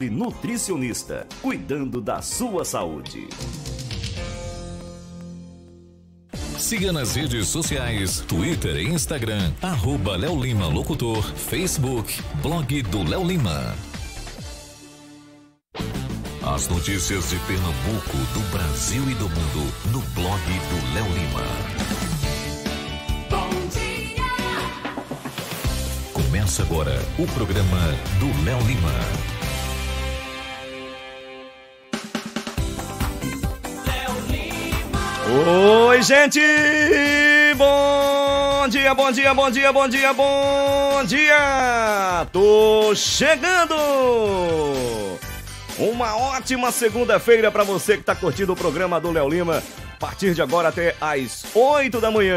Nutricionista, cuidando da sua saúde. Siga nas redes sociais, Twitter e Instagram, @Léo Lima Locutor, Facebook, blog do Léo Lima. As notícias de Pernambuco, do Brasil e do mundo, no blog do Léo Lima. Bom dia! Começa agora o programa do Léo Lima. Oi, gente! Bom dia, bom dia, bom dia, bom dia, bom dia! Tô chegando! Uma ótima segunda-feira para você que tá curtindo o programa do Léo Lima, a partir de agora até às 8 da manhã.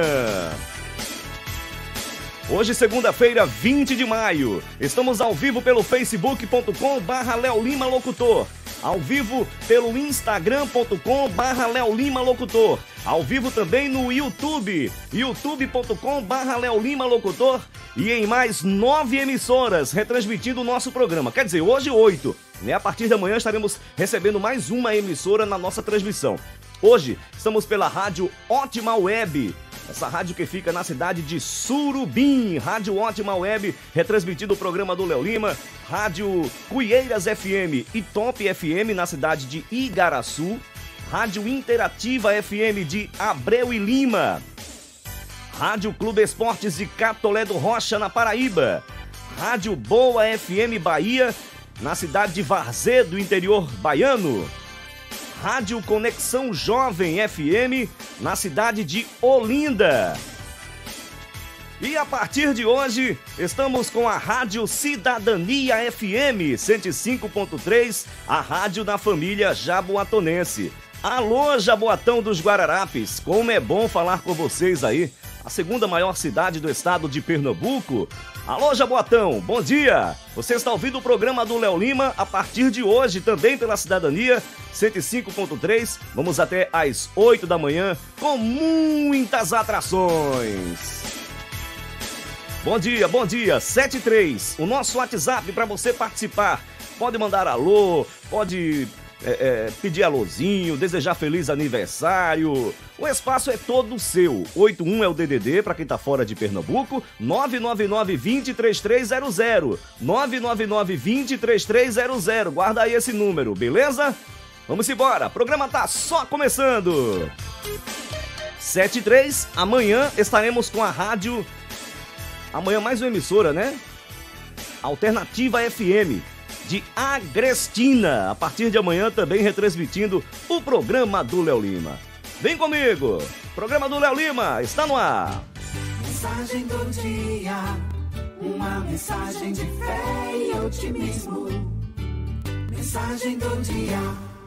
Hoje, segunda-feira, 20 de maio, estamos ao vivo pelo facebook.com/Léo Lima Locutor, ao vivo pelo instagram.com/Léo Lima Locutor, ao vivo também no YouTube, youtube.com/Léo Lima Locutor, e em mais 9 emissoras retransmitindo o nosso programa. Quer dizer, hoje 8, né? A partir da manhã estaremos recebendo mais uma emissora na nossa transmissão. Hoje estamos pela Rádio Ótima Web, essa rádio que fica na cidade de Surubim, Rádio Ótima Web, retransmitindo o programa do Léo Lima, Rádio Cuieiras FM e Top FM na cidade de Igaraçu, Rádio Interativa FM de Abreu e Lima, Rádio Clube Esportes de Catolé do Rocha, na Paraíba, Rádio Boa FM Bahia, na cidade de Varzedo, interior baiano, Rádio Conexão Jovem FM, na cidade de Olinda. E a partir de hoje, estamos com a Rádio Cidadania FM 105.3, a rádio da família jaboatonense. Alô, Jaboatão dos Guararapes, como é bom falar com vocês aí, a segunda maior cidade do estado de Pernambuco. Alô, Jaboatão, bom dia! Você está ouvindo o programa do Léo Lima a partir de hoje, também pela Cidadania 105.3. Vamos até às 8 da manhã com muitas atrações. Bom dia, 73, o nosso WhatsApp para você participar. Pode mandar alô, pode pedir alôzinho, desejar feliz aniversário. O espaço é todo seu. 81 é o DDD para quem tá fora de Pernambuco, 999-203300, 999-203300. Guarda aí esse número, beleza? Vamos embora, o programa tá só começando. 73, amanhã estaremos com a rádio, amanhã mais uma emissora, né? Alternativa FM de Agrestina, a partir de amanhã também retransmitindo o programa do Léo Lima. Vem comigo, o programa do Léo Lima está no ar. Mensagem do dia, uma mensagem de fé e otimismo. Mensagem do dia.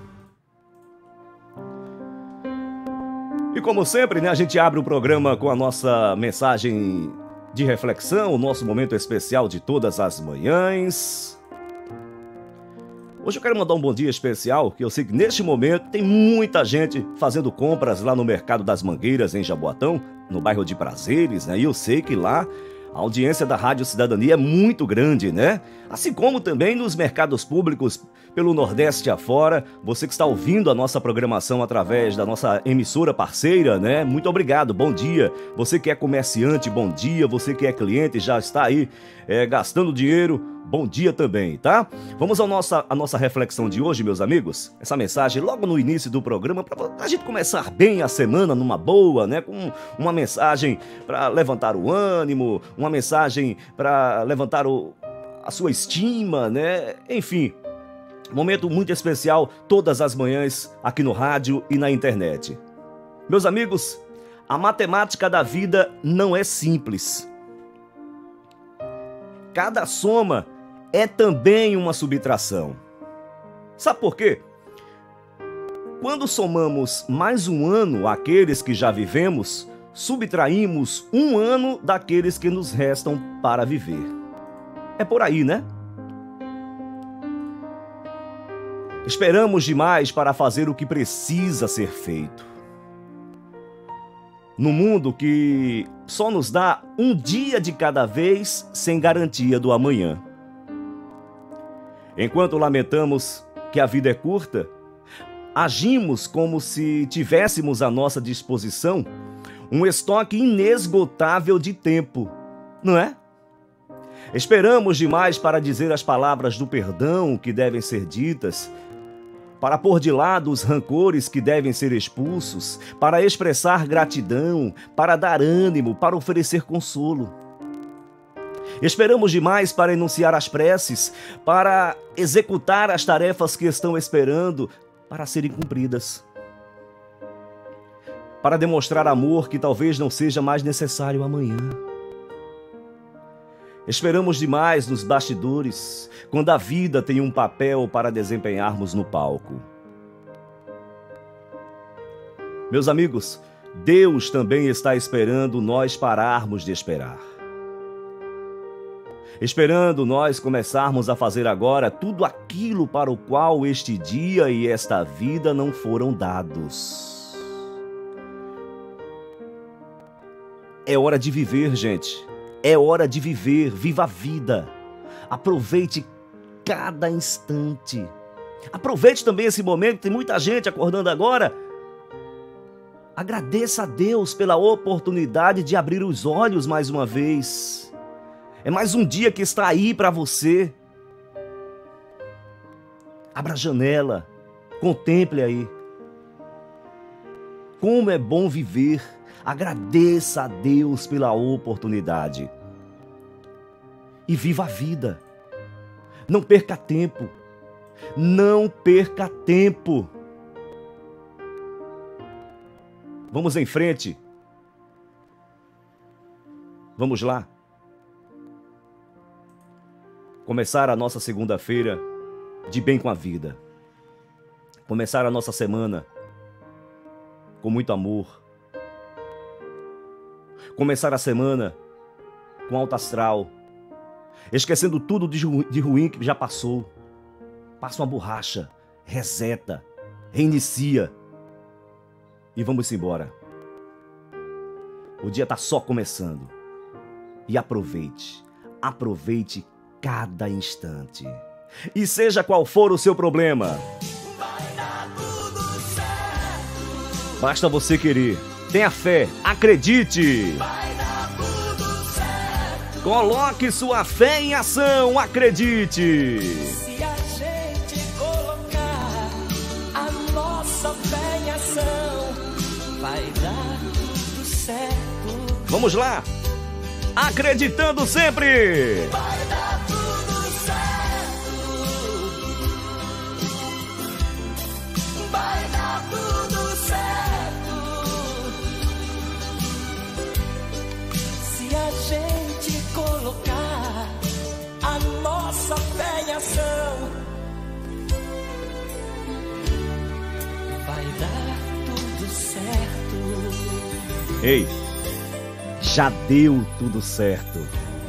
E como sempre, né, a gente abre o programa com a nossa mensagem de reflexão, o nosso momento especial de todas as manhãs. Hoje eu quero mandar um bom dia especial, que eu sei que neste momento tem muita gente fazendo compras lá no Mercado das Mangueiras, em Jaboatão, no bairro de Prazeres, né? E eu sei que lá a audiência da Rádio Cidadania é muito grande, né? Assim como também nos mercados públicos pelo Nordeste afora, você que está ouvindo a nossa programação através da nossa emissora parceira, né? Muito obrigado, bom dia. Você que é comerciante, bom dia. Você que é cliente, já está aí gastando dinheiro, bom dia também, tá? Vamos à nossa reflexão de hoje, meus amigos. Essa mensagem logo no início do programa, para a gente começar bem a semana numa boa, né? Com uma mensagem para levantar o ânimo, uma mensagem para levantar a sua estima, né? Enfim, momento muito especial todas as manhãs aqui no rádio e na internet. Meus amigos, a matemática da vida não é simples. Cada soma é também uma subtração. Sabe por quê? Quando somamos mais um ano àqueles que já vivemos, subtraímos um ano daqueles que nos restam para viver. É por aí, né? Esperamos demais para fazer o que precisa ser feito. No mundo que só nos dá um dia de cada vez sem garantia do amanhã. Enquanto lamentamos que a vida é curta, agimos como se tivéssemos à nossa disposição um estoque inesgotável de tempo, não é? Esperamos demais para dizer as palavras do perdão que devem ser ditas, para pôr de lado os rancores que devem ser expulsos, para expressar gratidão, para dar ânimo, para oferecer consolo. Esperamos demais para enunciar as preces, para executar as tarefas que estão esperando para serem cumpridas. Para demonstrar amor que talvez não seja mais necessário amanhã. Esperamos demais nos bastidores, quando a vida tem um papel para desempenharmos no palco. Meus amigos, Deus também está esperando nós pararmos de esperar. Esperando nós começarmos a fazer agora tudo aquilo para o qual este dia e esta vida não foram dados. É hora de viver, gente. É hora de viver, viva a vida. Aproveite cada instante. Aproveite também esse momento, tem muita gente acordando agora. Agradeça a Deus pela oportunidade de abrir os olhos mais uma vez. É mais um dia que está aí para você. Abra a janela, contemple aí. Como é bom viver. Agradeça a Deus pela oportunidade. E viva a vida. Não perca tempo. Não perca tempo. Vamos em frente. Vamos lá. Começar a nossa segunda-feira de bem com a vida. Começar a nossa semana com muito amor. Começar a semana com alto astral, esquecendo tudo de ruim que já passou. Passa uma borracha, reseta, reinicia e vamos embora. O dia está só começando e aproveite cada instante. E seja qual for o seu problema, basta você querer. Tenha fé, acredite. Vai dar tudo certo. Coloque sua fé em ação, acredite. Se a gente colocar a nossa fé em ação, vai dar tudo certo. Vamos lá, acreditando sempre. Vai dar tudo certo. Vai dar tudo certo. Se a gente colocar a nossa fé em ação, vai dar tudo certo. Ei, já deu tudo certo.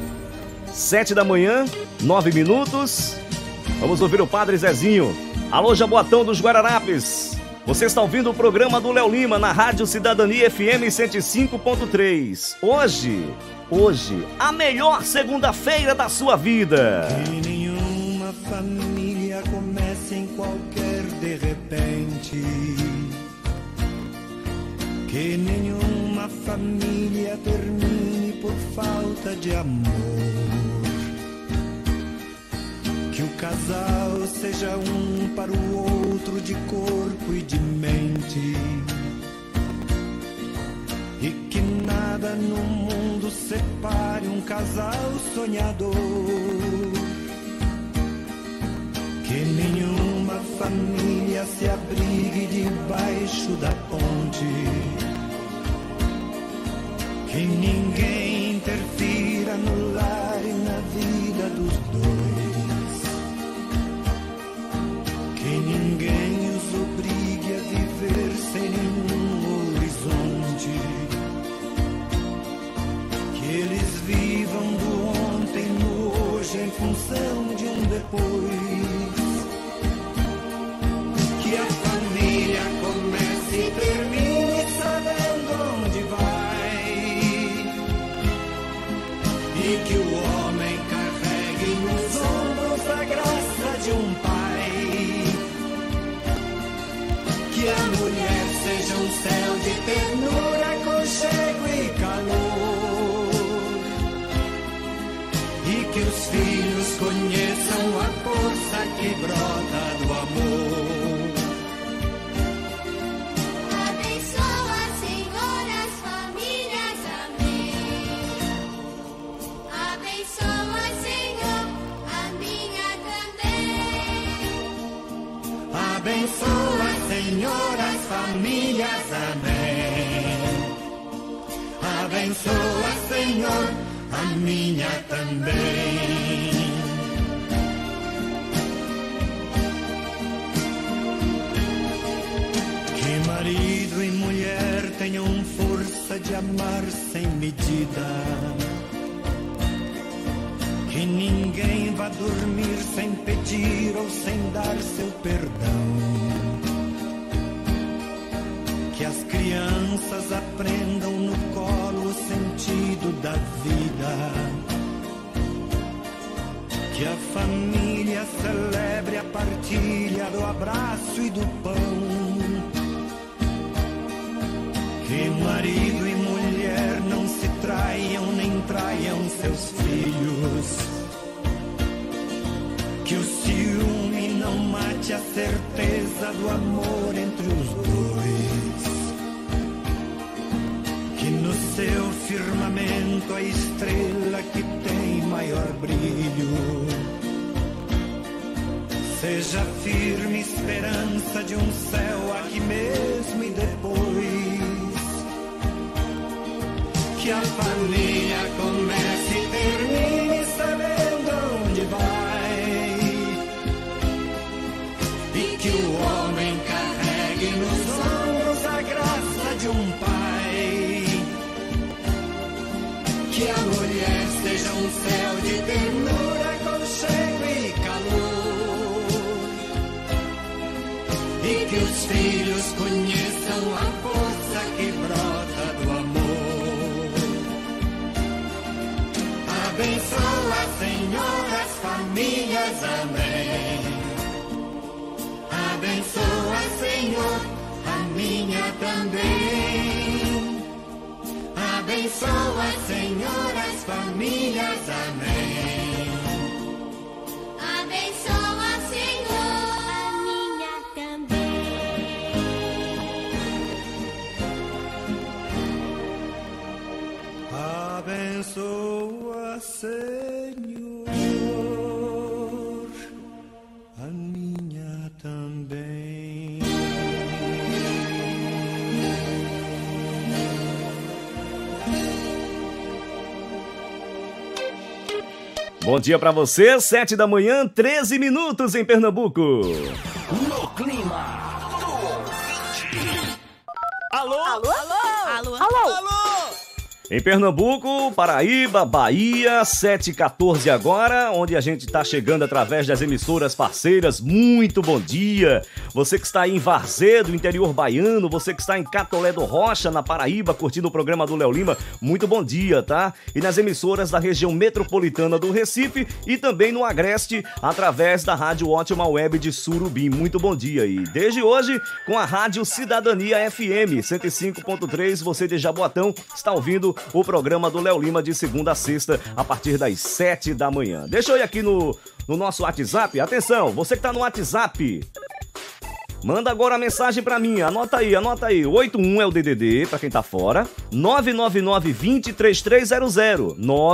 7h, 9 minutos. Vamos ouvir o Padre Zezinho. Alô, Jaboatão dos Guararapes. Você está ouvindo o programa do Léo Lima na Rádio Cidadania FM 105.3. Hoje, a melhor segunda-feira da sua vida. Que nenhuma família comece em qualquer de repente. Que nenhuma família termine por falta de amor. Que o casal seja um para o outro de corpo e de mente. E que nada no mundo separe um casal sonhador. Que nenhuma família se abrigue debaixo da ponte. Que ninguém interfira no lar e na vida dos dois. Que ninguém os obrigue a viver sem nenhum horizonte. Que eles vivam do ontem no hoje em função de um depois. Que a família comece e termine sabendo onde vai. E que o homem carregue nos seja um céu de ternura, aconchego e calor. E que os filhos conheçam a força que brota do amor. Abençoa, Senhor, as famílias, amém. Abençoa, Senhor, a minha também. Abençoa, Senhor, as famílias, amém. Abençoa, Senhor, a minha também. Que marido e mulher tenham força de amar sem medida. Que ninguém vá dormir sem pedir ou sem dar seu perdão. Que as crianças aprendam no colo o sentido da vida. Que a família celebre a partilha do abraço e do pão. Que marido e mulher não se traiam nem traiam seus filhos. Que o ciúme não mate a certeza do amor entre os dois. Que no seu firmamento a estrela que tem maior brilho seja firme esperança de um céu aqui mesmo e depois. Que a família comece e termine sabendo onde vai. E que o homem carregue nos ombros a graça de um pai. Que a mulher seja um céu de ternura, aconchego e calor. E que os filhos conheçam a força que brota do amor. Abençoa, Senhor, as famílias, amém. Abençoa, Senhor, a minha também. Abençoa, Senhor, as famílias, amém. Abençoa, Senhor, a minha também. Abençoa, Senhor, a minha também. Bom dia pra você, 7 da manhã, 13 minutos em Pernambuco. No clima do ouvinte. Alô? Alô? Alô? Alô? Alô? Em Pernambuco, Paraíba, Bahia, 7h14 agora, onde a gente está chegando através das emissoras parceiras. Muito bom dia! Você que está aí em Varzedo, interior baiano, você que está em Catolé do Rocha, na Paraíba, curtindo o programa do Léo Lima, muito bom dia, tá? E nas emissoras da região metropolitana do Recife e também no Agreste, através da Rádio Ótima Web de Surubim. Muito bom dia! E desde hoje, com a Rádio Cidadania FM 105.3, você de Jaboatão está ouvindo o programa do Léo Lima de segunda a sexta, a partir das 7 da manhã. Deixa eu ir aqui no nosso WhatsApp. Atenção, você que tá no WhatsApp, manda agora a mensagem pra mim. Anota aí. 81 é o DDD, pra quem tá fora. 999-20-3300.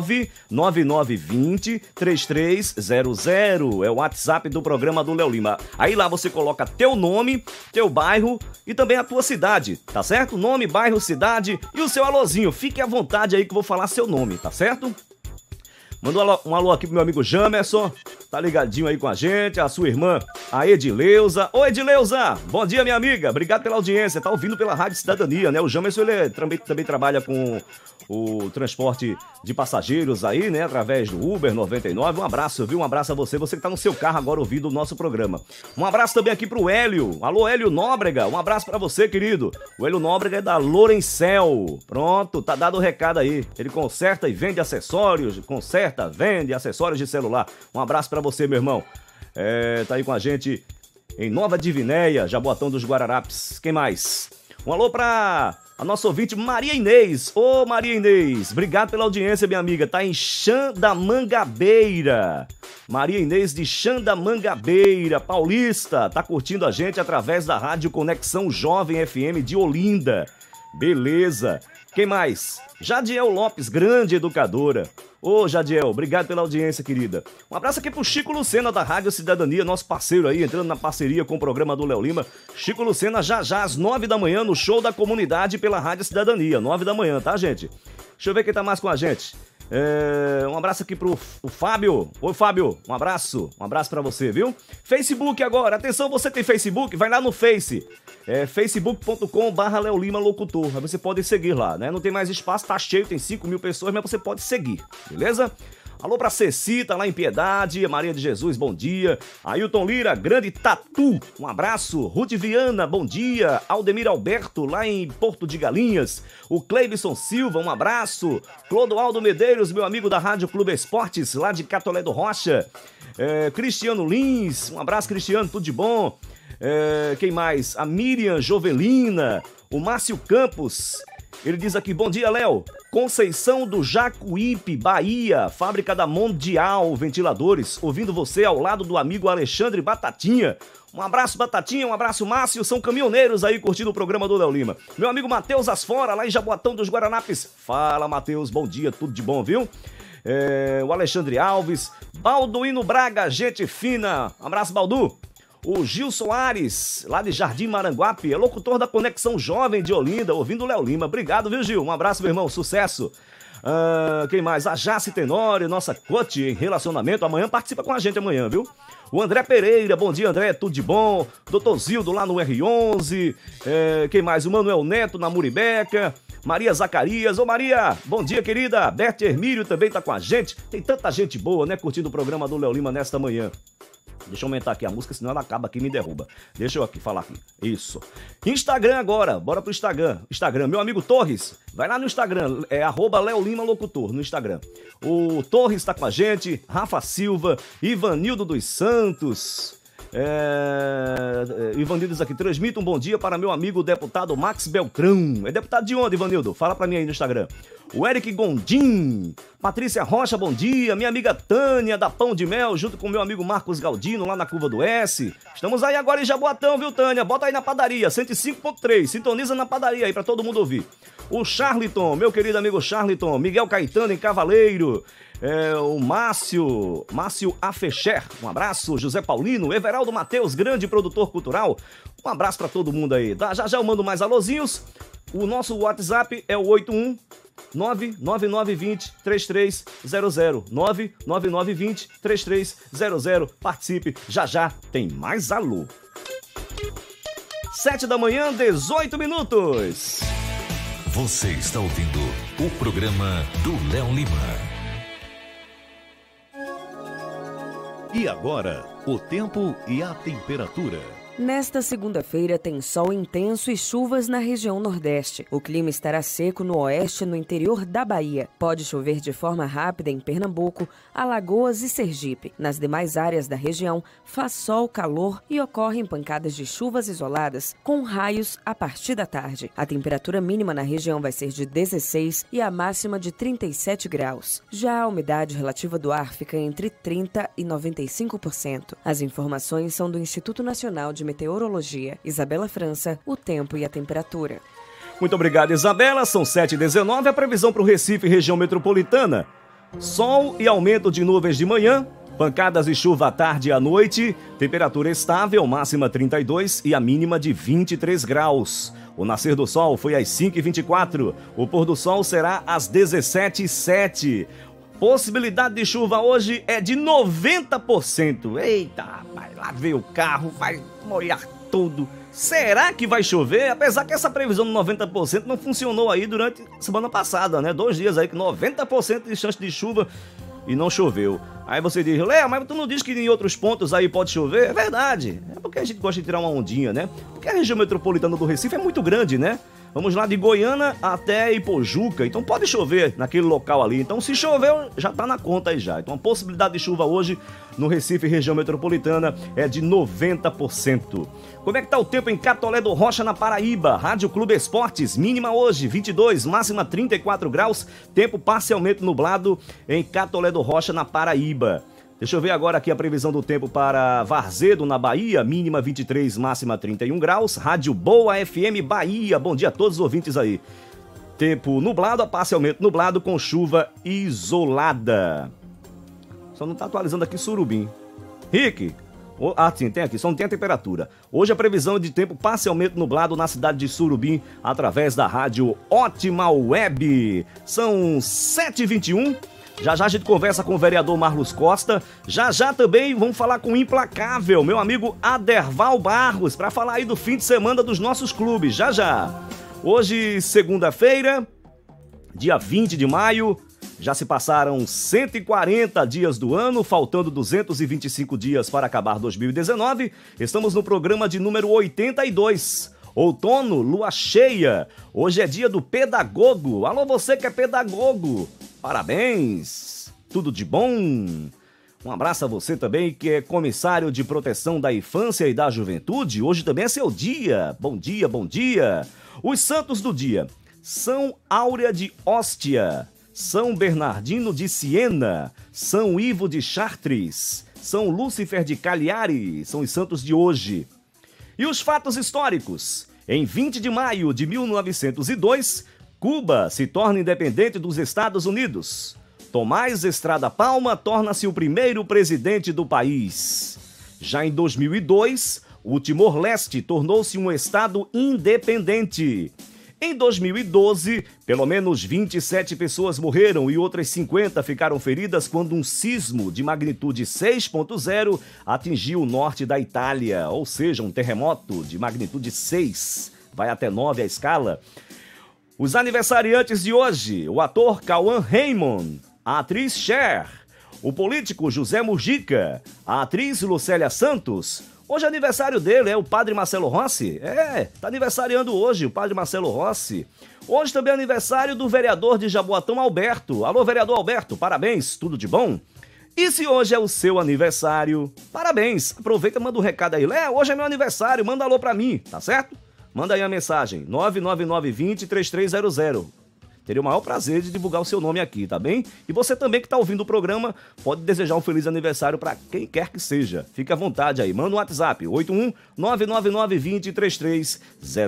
999-20-3300. É o WhatsApp do programa do Léo Lima. Aí lá você coloca teu nome, teu bairro e também a tua cidade, tá certo? Nome, bairro, cidade e o seu alôzinho. Fique à vontade aí que eu vou falar seu nome, tá certo? Manda um alô aqui pro meu amigo Jamerson, tá ligadinho aí com a gente, a sua irmã, a Edileuza. Ô Edileuza, bom dia minha amiga, obrigado pela audiência, tá ouvindo pela Rádio Cidadania, né? O Jamerson, ele também trabalha com o transporte de passageiros aí, né? Através do Uber 99, um abraço, viu? Um abraço a você que tá no seu carro agora ouvindo o nosso programa. Um abraço também aqui pro Hélio, alô Hélio Nóbrega, um abraço pra você, querido. O Hélio Nóbrega é da Lourencel, pronto, tá dado o recado aí, ele conserta e vende acessórios, vende acessórios de celular. Um abraço pra você, meu irmão. Tá aí com a gente em Nova Divinéia, Jaboatão dos Guararapes. Quem mais? Um alô pra a nossa ouvinte Maria Inês. Ô Maria Inês, obrigado pela audiência, minha amiga. Tá em Xandamangabeira. Maria Inês de Xandamangabeira, Paulista. Tá curtindo a gente através da Rádio Conexão Jovem FM de Olinda. Beleza. Quem mais? Jadiel Lopes, grande educadora. Ô, Jadiel, obrigado pela audiência, querida. Um abraço aqui pro Chico Lucena, da Rádio Cidadania, nosso parceiro aí, entrando na parceria com o programa do Léo Lima. Chico Lucena, já às 9 da manhã, no show da comunidade pela Rádio Cidadania. 9 da manhã, tá, gente? Deixa eu ver quem tá mais com a gente. Um abraço aqui pro Fábio. Oi, Fábio, um abraço pra você, viu? Facebook agora, atenção, você tem Facebook? Vai lá no Face, facebook.com/Léo Lima Locutor. Aí você pode seguir lá, né? Não tem mais espaço, tá cheio, tem 5.000 pessoas, mas você pode seguir, beleza? Alô pra Cecita, lá em Piedade, Maria de Jesus, bom dia. Ailton Lira, grande Tatu, um abraço. Ruth Viana, bom dia. Aldemir Alberto, lá em Porto de Galinhas. O Cleibson Silva, um abraço. Clodoaldo Medeiros, meu amigo da Rádio Clube Esportes, lá de Catolé do Rocha. Cristiano Lins, um abraço, Cristiano, tudo de bom. Quem mais? A Miriam Jovelina, o Márcio Campos. Ele diz aqui, bom dia, Léo. Conceição do Jacuípe, Bahia, fábrica da Mundial Ventiladores, ouvindo você ao lado do amigo Alexandre Batatinha. Um abraço, Batatinha, um abraço, Márcio, são caminhoneiros aí curtindo o programa do Léo Lima. Meu amigo Matheus Asfora, lá em Jaboatão dos Guaranapes. Fala, Matheus, bom dia, tudo de bom, viu? O Alexandre Alves, Balduíno Braga, gente fina. Um abraço, Baldu. O Gil Soares, lá de Jardim Maranguape, é locutor da Conexão Jovem de Olinda, ouvindo o Léo Lima. Obrigado, viu, Gil? Um abraço, meu irmão, sucesso. Quem mais? A Jace Tenório, nossa coach em relacionamento. Amanhã participa com a gente amanhã, viu? O André Pereira, bom dia, André, tudo de bom. Doutor Zildo lá no R11. Quem mais? O Manuel Neto na Muribeca. Maria Zacarias. Ô Maria, bom dia, querida. Berto Hermílio também tá com a gente. Tem tanta gente boa, né, curtindo o programa do Léo Lima nesta manhã. Deixa eu aumentar aqui a música, senão ela acaba aqui e me derruba. Deixa eu aqui falar aqui. Isso. Instagram agora. Bora pro Instagram. Meu amigo Torres, vai lá no Instagram. @Léo Lima Locutor no Instagram. O Torres tá com a gente. Rafa Silva. Ivanildo dos Santos. Ivanildo diz aqui, transmita um bom dia para meu amigo deputado Max Beltrão. É deputado de onde, Ivanildo? Fala pra mim aí no Instagram. O Eric Gondim, Patrícia Rocha, bom dia. Minha amiga Tânia, da Pão de Mel, junto com meu amigo Marcos Galdino, lá na Curva do S. Estamos aí agora em Jaboatão, viu, Tânia? Bota aí na padaria, 105.3. Sintoniza na padaria aí pra todo mundo ouvir. O Charliton, meu querido amigo Charliton. Miguel Caetano, em Cavaleiro. O Márcio Afecher, um abraço. José Paulino, Everaldo Mateus, grande produtor cultural. Um abraço pra todo mundo aí. Já eu mando mais alôzinhos. O nosso WhatsApp é o 81 99920-3300. 99920-3300. Participe, já tem mais alô. 7 da manhã, 18 minutos. Você está ouvindo o programa do Léo Lima. E agora, o tempo e a temperatura. Nesta segunda-feira tem sol intenso e chuvas na região nordeste. O clima estará seco no oeste e no interior da Bahia. Pode chover de forma rápida em Pernambuco, Alagoas e Sergipe. Nas demais áreas da região, faz sol, calor e ocorrem pancadas de chuvas isoladas, com raios a partir da tarde. A temperatura mínima na região vai ser de 16 e a máxima de 37 graus. Já a umidade relativa do ar fica entre 30% e 95%. As informações são do Instituto Nacional de Meteorologia. Isabela França, o tempo e a temperatura. Muito obrigado, Isabela. São 7h19. A previsão para o Recife, região metropolitana. Sol e aumento de nuvens de manhã. Pancadas de chuva à tarde e à noite. Temperatura estável, máxima 32 e a mínima de 23 graus. O nascer do sol foi às 5h24. O pôr do sol será às 17h07. Possibilidade de chuva hoje é de 90%. Eita, rapaz, lá veio o carro, vai molhar tudo. Será que vai chover? Apesar que essa previsão de 90% não funcionou aí durante a semana passada, né? 2 dias aí com 90% de chance de chuva e não choveu. Aí você diz, Léo, mas tu não diz que em outros pontos aí pode chover? É verdade. É porque a gente gosta de tirar uma ondinha, né? Porque a região metropolitana do Recife é muito grande, né? Vamos lá de Goiânia até Ipojuca, então pode chover naquele local ali. Então se choveu, já tá na conta aí já. Então a possibilidade de chuva hoje no Recife, região metropolitana, é de 90%. Como é que tá o tempo em Catolé do Rocha, na Paraíba? Rádio Clube Esportes, mínima hoje 22, máxima 34 graus, tempo parcialmente nublado em Catolé do Rocha, na Paraíba. Deixa eu ver agora aqui a previsão do tempo para Varzedo, na Bahia, mínima 23, máxima 31 graus. Rádio Boa FM Bahia, bom dia a todos os ouvintes aí. Tempo nublado a parcialmente nublado com chuva isolada. Só não tá atualizando aqui Surubim. Rick, sim, tem aqui, só não tem a temperatura. Hoje a previsão é de tempo parcialmente nublado na cidade de Surubim, através da rádio Ótima Web. São 7h21. Já já a gente conversa com o vereador Marlos Costa. Já já também vamos falar com o Implacável, meu amigo Aderval Barros, para falar aí do fim de semana dos nossos clubes. Já já. Hoje, segunda-feira, dia 20 de maio, já se passaram 140 dias do ano, faltando 225 dias para acabar 2019. Estamos no programa de número 82. Outono, lua cheia. Hoje é dia do pedagogo. Alô, você que é pedagogo. Parabéns! Tudo de bom? Um abraço a você também que é comissário de proteção da infância e da juventude. Hoje também é seu dia. Bom dia, bom dia. Os santos do dia: São Áurea de Ostia, São Bernardino de Siena, São Ivo de Chartres, São Lúcifer de Cagliari. São os santos de hoje. E os fatos históricos: em 20 de maio de 1902, Cuba se torna independente dos Estados Unidos. Tomás Estrada Palma torna-se o primeiro presidente do país. Já em 2002, o Timor-Leste tornou-se um estado independente. Em 2012, pelo menos 27 pessoas morreram e outras 50 ficaram feridas quando um sismo de magnitude 6.0 atingiu o norte da Itália, ou seja, um terremoto de magnitude 6, vai até 9 a escala. Os aniversariantes de hoje: o ator Cauã Raymond, a atriz Cher, o político José Mujica, a atriz Lucélia Santos. Hoje é aniversário dele, é o padre Marcelo Rossi. Tá aniversariando hoje o padre Marcelo Rossi. Hoje também é aniversário do vereador de Jaboatão, Alberto. Alô, vereador Alberto, parabéns, tudo de bom? E se hoje é o seu aniversário, parabéns. Aproveita e manda um recado aí. Hoje é meu aniversário, manda alô pra mim, tá certo? Manda aí a mensagem, 99920-3300. Teria o maior prazer de divulgar o seu nome aqui, tá bem? E você também que tá ouvindo o programa, pode desejar um feliz aniversário para quem quer que seja. Fique à vontade aí, manda um WhatsApp, 81-99920-3300.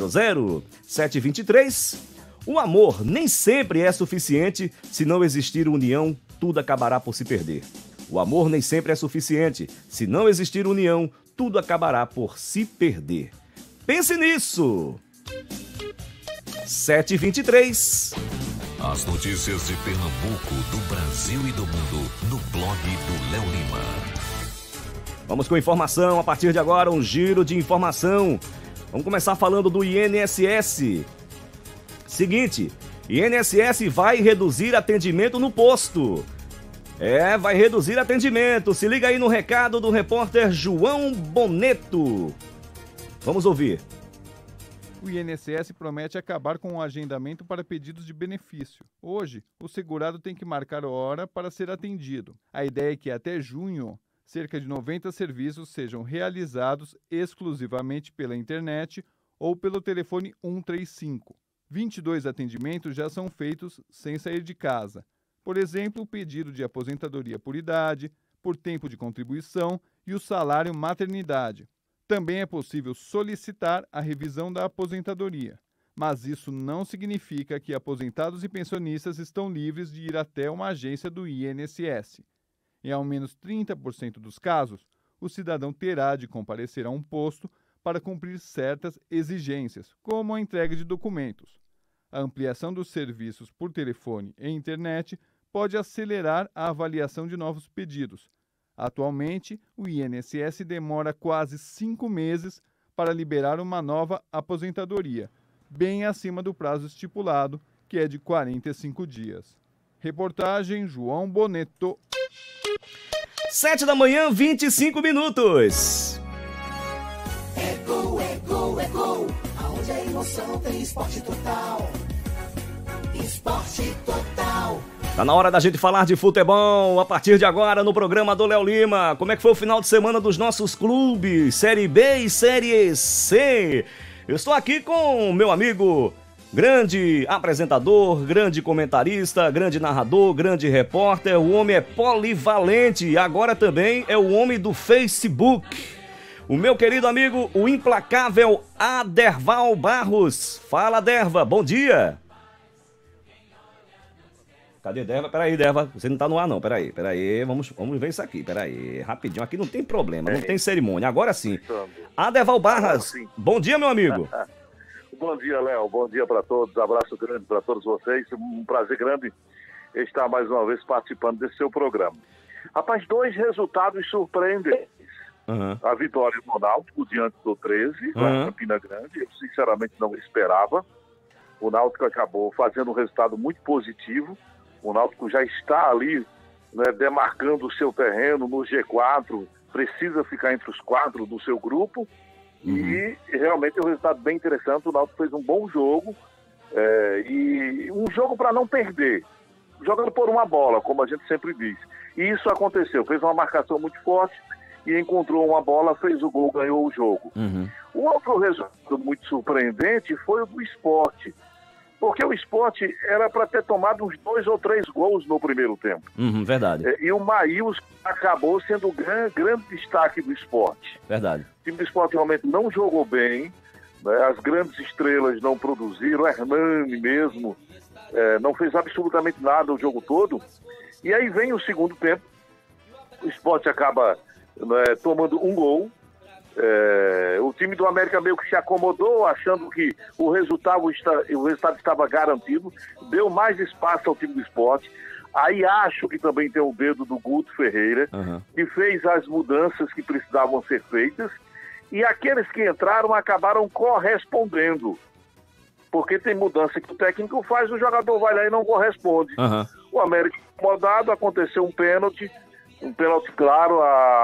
723. O amor nem sempre é suficiente. Se não existir união, tudo acabará por se perder. O amor nem sempre é suficiente. Se não existir união, tudo acabará por se perder. Pense nisso! 7h23. As notícias de Pernambuco, do Brasil e do mundo, no blog do Léo Lima. Vamos com informação. A partir de agora, um giro de informação. Vamos começar falando do INSS. Seguinte, INSS vai reduzir atendimento no posto. Vai reduzir atendimento. Se liga aí no recado do repórter João Boneto. Vamos ouvir. O INSS promete acabar com o agendamento para pedidos de benefício. Hoje, o segurado tem que marcar hora para ser atendido. A ideia é que até junho, cerca de 90 serviços sejam realizados exclusivamente pela internet ou pelo telefone 135. 22 atendimentos já são feitos sem sair de casa. Por exemplo, o pedido de aposentadoria por idade, por tempo de contribuição e o salário maternidade. Também é possível solicitar a revisão da aposentadoria, mas isso não significa que aposentados e pensionistas estão livres de ir até uma agência do INSS. Em ao menos 30% dos casos, o cidadão terá de comparecer a um posto para cumprir certas exigências, como a entrega de documentos. A ampliação dos serviços por telefone e internet pode acelerar a avaliação de novos pedidos. Atualmente, o INSS demora quase 5 meses para liberar uma nova aposentadoria, bem acima do prazo estipulado, que é de 45 dias. Reportagem João Boneto. 7h, 25 minutos. É gol, é gol, é gol. onde a emoção tem esporte total. Esporte total. Tá na hora da gente falar de futebol a partir de agora no programa do Léo Lima. Como é que foi o final de semana dos nossos clubes, Série B e Série C? Eu estou aqui com meu amigo, grande apresentador, grande comentarista, grande narrador, grande repórter. O homem é polivalente e agora também é o homem do Facebook. O meu querido amigo, o implacável Aderval Barros. Fala, Derva, bom dia. Cadê Derva? Peraí, Derva, você não tá no ar não, peraí, vamos ver isso aqui, peraí, rapidinho, aqui não tem problema, não tem cerimônia, agora sim. Aderval Barros, bom dia, meu amigo. Bom dia, Léo, bom dia para todos, abraço grande para todos vocês, um prazer grande estar mais uma vez participando desse seu programa. Rapaz, 2 resultados surpreendentes. A vitória do Náutico diante do 13, lá em Campina Grande, eu sinceramente não esperava. O Náutico acabou fazendo um resultado muito positivo. O Náutico já está ali, né, demarcando o seu terreno no G4, precisa ficar entre os 4 do seu grupo. E realmente é um resultado bem interessante. O Náutico fez um bom jogo, e um jogo para não perder, jogando por uma bola, como a gente sempre diz. E isso aconteceu, fez uma marcação muito forte e encontrou uma bola, fez o gol, ganhou o jogo. O outro resultado muito surpreendente foi o do Sport, porque o Sport era para ter tomado uns 2 ou 3 gols no primeiro tempo. Verdade. E o Maílson acabou sendo o grande destaque do Sport. Verdade. O time do Sport realmente não jogou bem, né? As grandes estrelas não produziram, o Hernani mesmo não fez absolutamente nada o jogo todo. E aí vem o segundo tempo, o Sport acaba tomando um gol. O time do América meio que se acomodou, achando que o resultado estava garantido, deu mais espaço ao time do Sport. Aí acho que também tem o dedo do Guto Ferreira, que fez as mudanças que precisavam ser feitas, e aqueles que entraram acabaram correspondendo, porque tem mudança que o técnico faz, o jogador vai lá e não corresponde. O América incomodado, aconteceu um pênalti claro,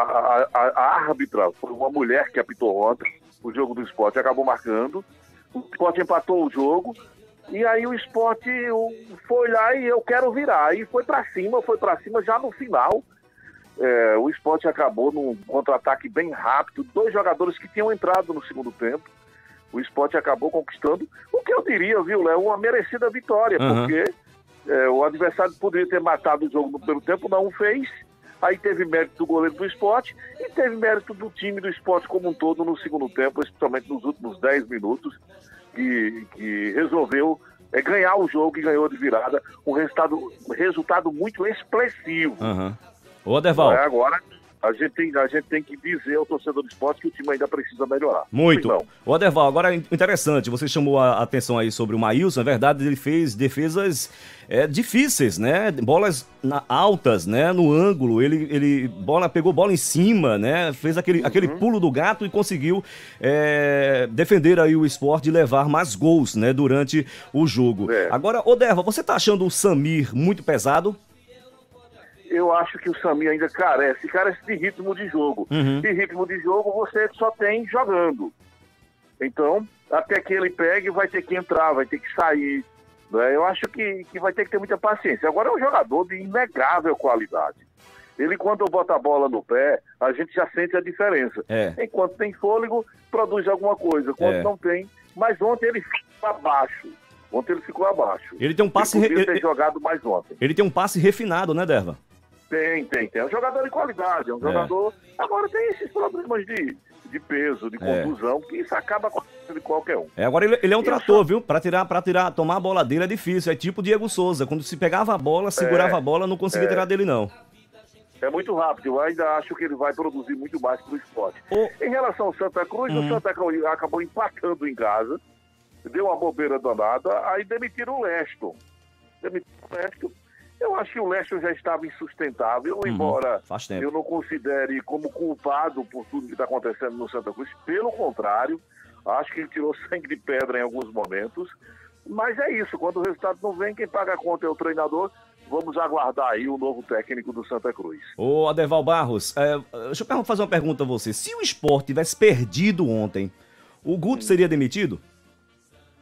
a árbitra foi uma mulher que apitou ontem, o jogo do Sport acabou marcando, o Sport empatou o jogo, e aí o Sport foi lá e eu quero virar, e foi pra cima já no final. O Sport acabou num contra-ataque bem rápido, 2 jogadores que tinham entrado no segundo tempo, o Sport acabou conquistando, o que eu diria, viu, Léo, uma merecida vitória, porque o adversário poderia ter matado o jogo no primeiro tempo, não fez. Aí teve mérito do goleiro do Sport e teve mérito do time do Sport como um todo no segundo tempo, especialmente nos últimos 10 minutos, que resolveu ganhar o jogo e ganhou de virada. Um resultado muito expressivo. Ô, Aderval. Agora, a gente tem que dizer ao torcedor do Sport que o time ainda precisa melhorar. Muito. Ô, Aderval, agora é interessante, você chamou a atenção aí sobre o Maílson, na verdade ele fez defesas difíceis, né? Bolas altas, né? No ângulo, pegou bola em cima, né? Fez aquele pulo do gato e conseguiu defender aí o Sport de levar mais gols, né? Durante o jogo. Agora, ô, Derva, você tá achando o Samir muito pesado? Eu acho que o Samir ainda carece de ritmo de jogo. E ritmo de jogo você só tem jogando. Então, até que ele pegue, vai ter que entrar, vai ter que sair. Né? Eu acho que vai ter que ter muita paciência. Agora é um jogador de inegável qualidade. Ele, quando bota a bola no pé, a gente já sente a diferença. Enquanto tem fôlego, produz alguma coisa. Quando não tem... Mas ontem ele ficou abaixo. Ele tem um passe... Ele podia ter jogado mais ontem. Ele tem um passe refinado, né, Derva? Tem. É um jogador de qualidade, é um jogador... Agora tem esses problemas de peso, de contusão, que isso acaba acontecendo de qualquer um. Agora ele é um trator, viu? Pra tomar a bola dele é difícil, é tipo o Diego Souza. Quando se pegava a bola, segurava a bola, não conseguia tirar dele, não. É muito rápido, eu ainda acho que ele vai produzir muito mais pro Sport. Em relação ao Santa Cruz, o Santa Cruz acabou empatando em casa, deu uma bobeira danada, aí demitiram o Leston. Eu acho que o Leston já estava insustentável, embora eu não considere como culpado por tudo que está acontecendo no Santa Cruz. Pelo contrário, acho que ele tirou sangue de pedra em alguns momentos. Mas é isso, quando o resultado não vem, quem paga a conta é o treinador. Vamos aguardar aí o novo técnico do Santa Cruz. Ô, Aderval Barros, deixa eu fazer uma pergunta a você. Se o Sport tivesse perdido ontem, o Guto seria demitido?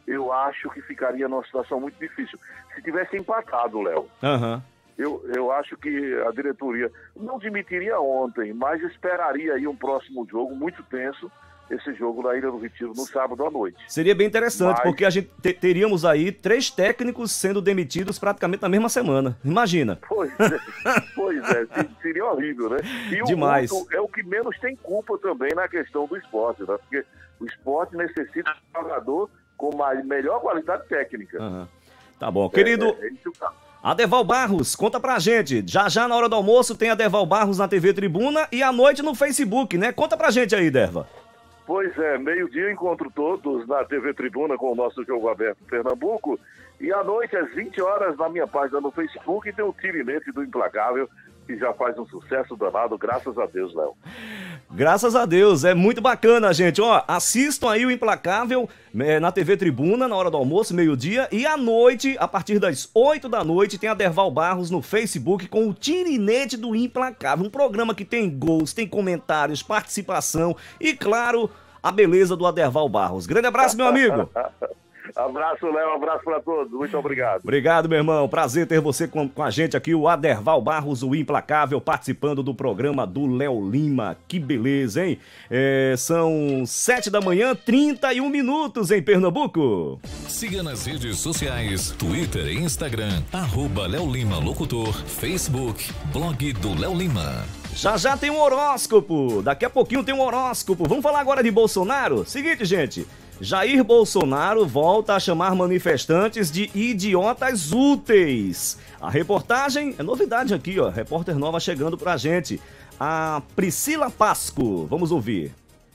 eu acho que ficaria numa situação muito difícil. Se tivesse empatado, Léo, eu acho que a diretoria não demitiria ontem, mas esperaria aí um próximo jogo muito tenso, esse jogo da Ilha do Retiro no sábado à noite. Seria bem interessante, porque a gente teríamos aí 3 técnicos sendo demitidos praticamente na mesma semana. Imagina. Pois é, seria horrível, né? E demais. O Guto é o que menos tem culpa também na questão do esporte, né? Porque o esporte necessita de um jogador com melhor qualidade técnica. Tá bom. Querido Aderval Barros, conta pra gente. Já na hora do almoço tem Aderval Barros na TV Tribuna e à noite no Facebook, né? Conta pra gente aí, Derva. Pois é, meio-dia encontro todos na TV Tribuna com o nosso Jogo Aberto Pernambuco. E à noite, às 20 horas, na minha página no Facebook, tem o Tirinete do Implacável, que já faz um sucesso danado, graças a Deus, Léo. Graças a Deus, é muito bacana, gente. Ó, assistam aí o Implacável na TV Tribuna, na hora do almoço, meio-dia. E à noite, a partir das 8 da noite, tem Aderval Barros no Facebook com o Tirinete do Implacável. Um programa que tem gols, tem comentários, participação e, claro, a beleza do Aderval Barros. Grande abraço, meu amigo. Abraço, Léo, abraço pra todos, muito obrigado. Obrigado, meu irmão, prazer ter você com a gente aqui, o Aderval Barros, o Implacável, participando do programa do Léo Lima. Que beleza, hein? São 7 da manhã, 31 minutos em Pernambuco. Siga nas redes sociais, Twitter e Instagram, @Léo Lima Locutor, Facebook, blog do Léo Lima. Já tem um horóscopo, daqui a pouquinho tem um horóscopo. Vamos falar agora de Bolsonaro? Seguinte, gente, Jair Bolsonaro volta a chamar manifestantes de idiotas úteis. A reportagem é novidade aqui, ó, repórter nova chegando pra gente, a Priscila Pasco. Vamos ouvir.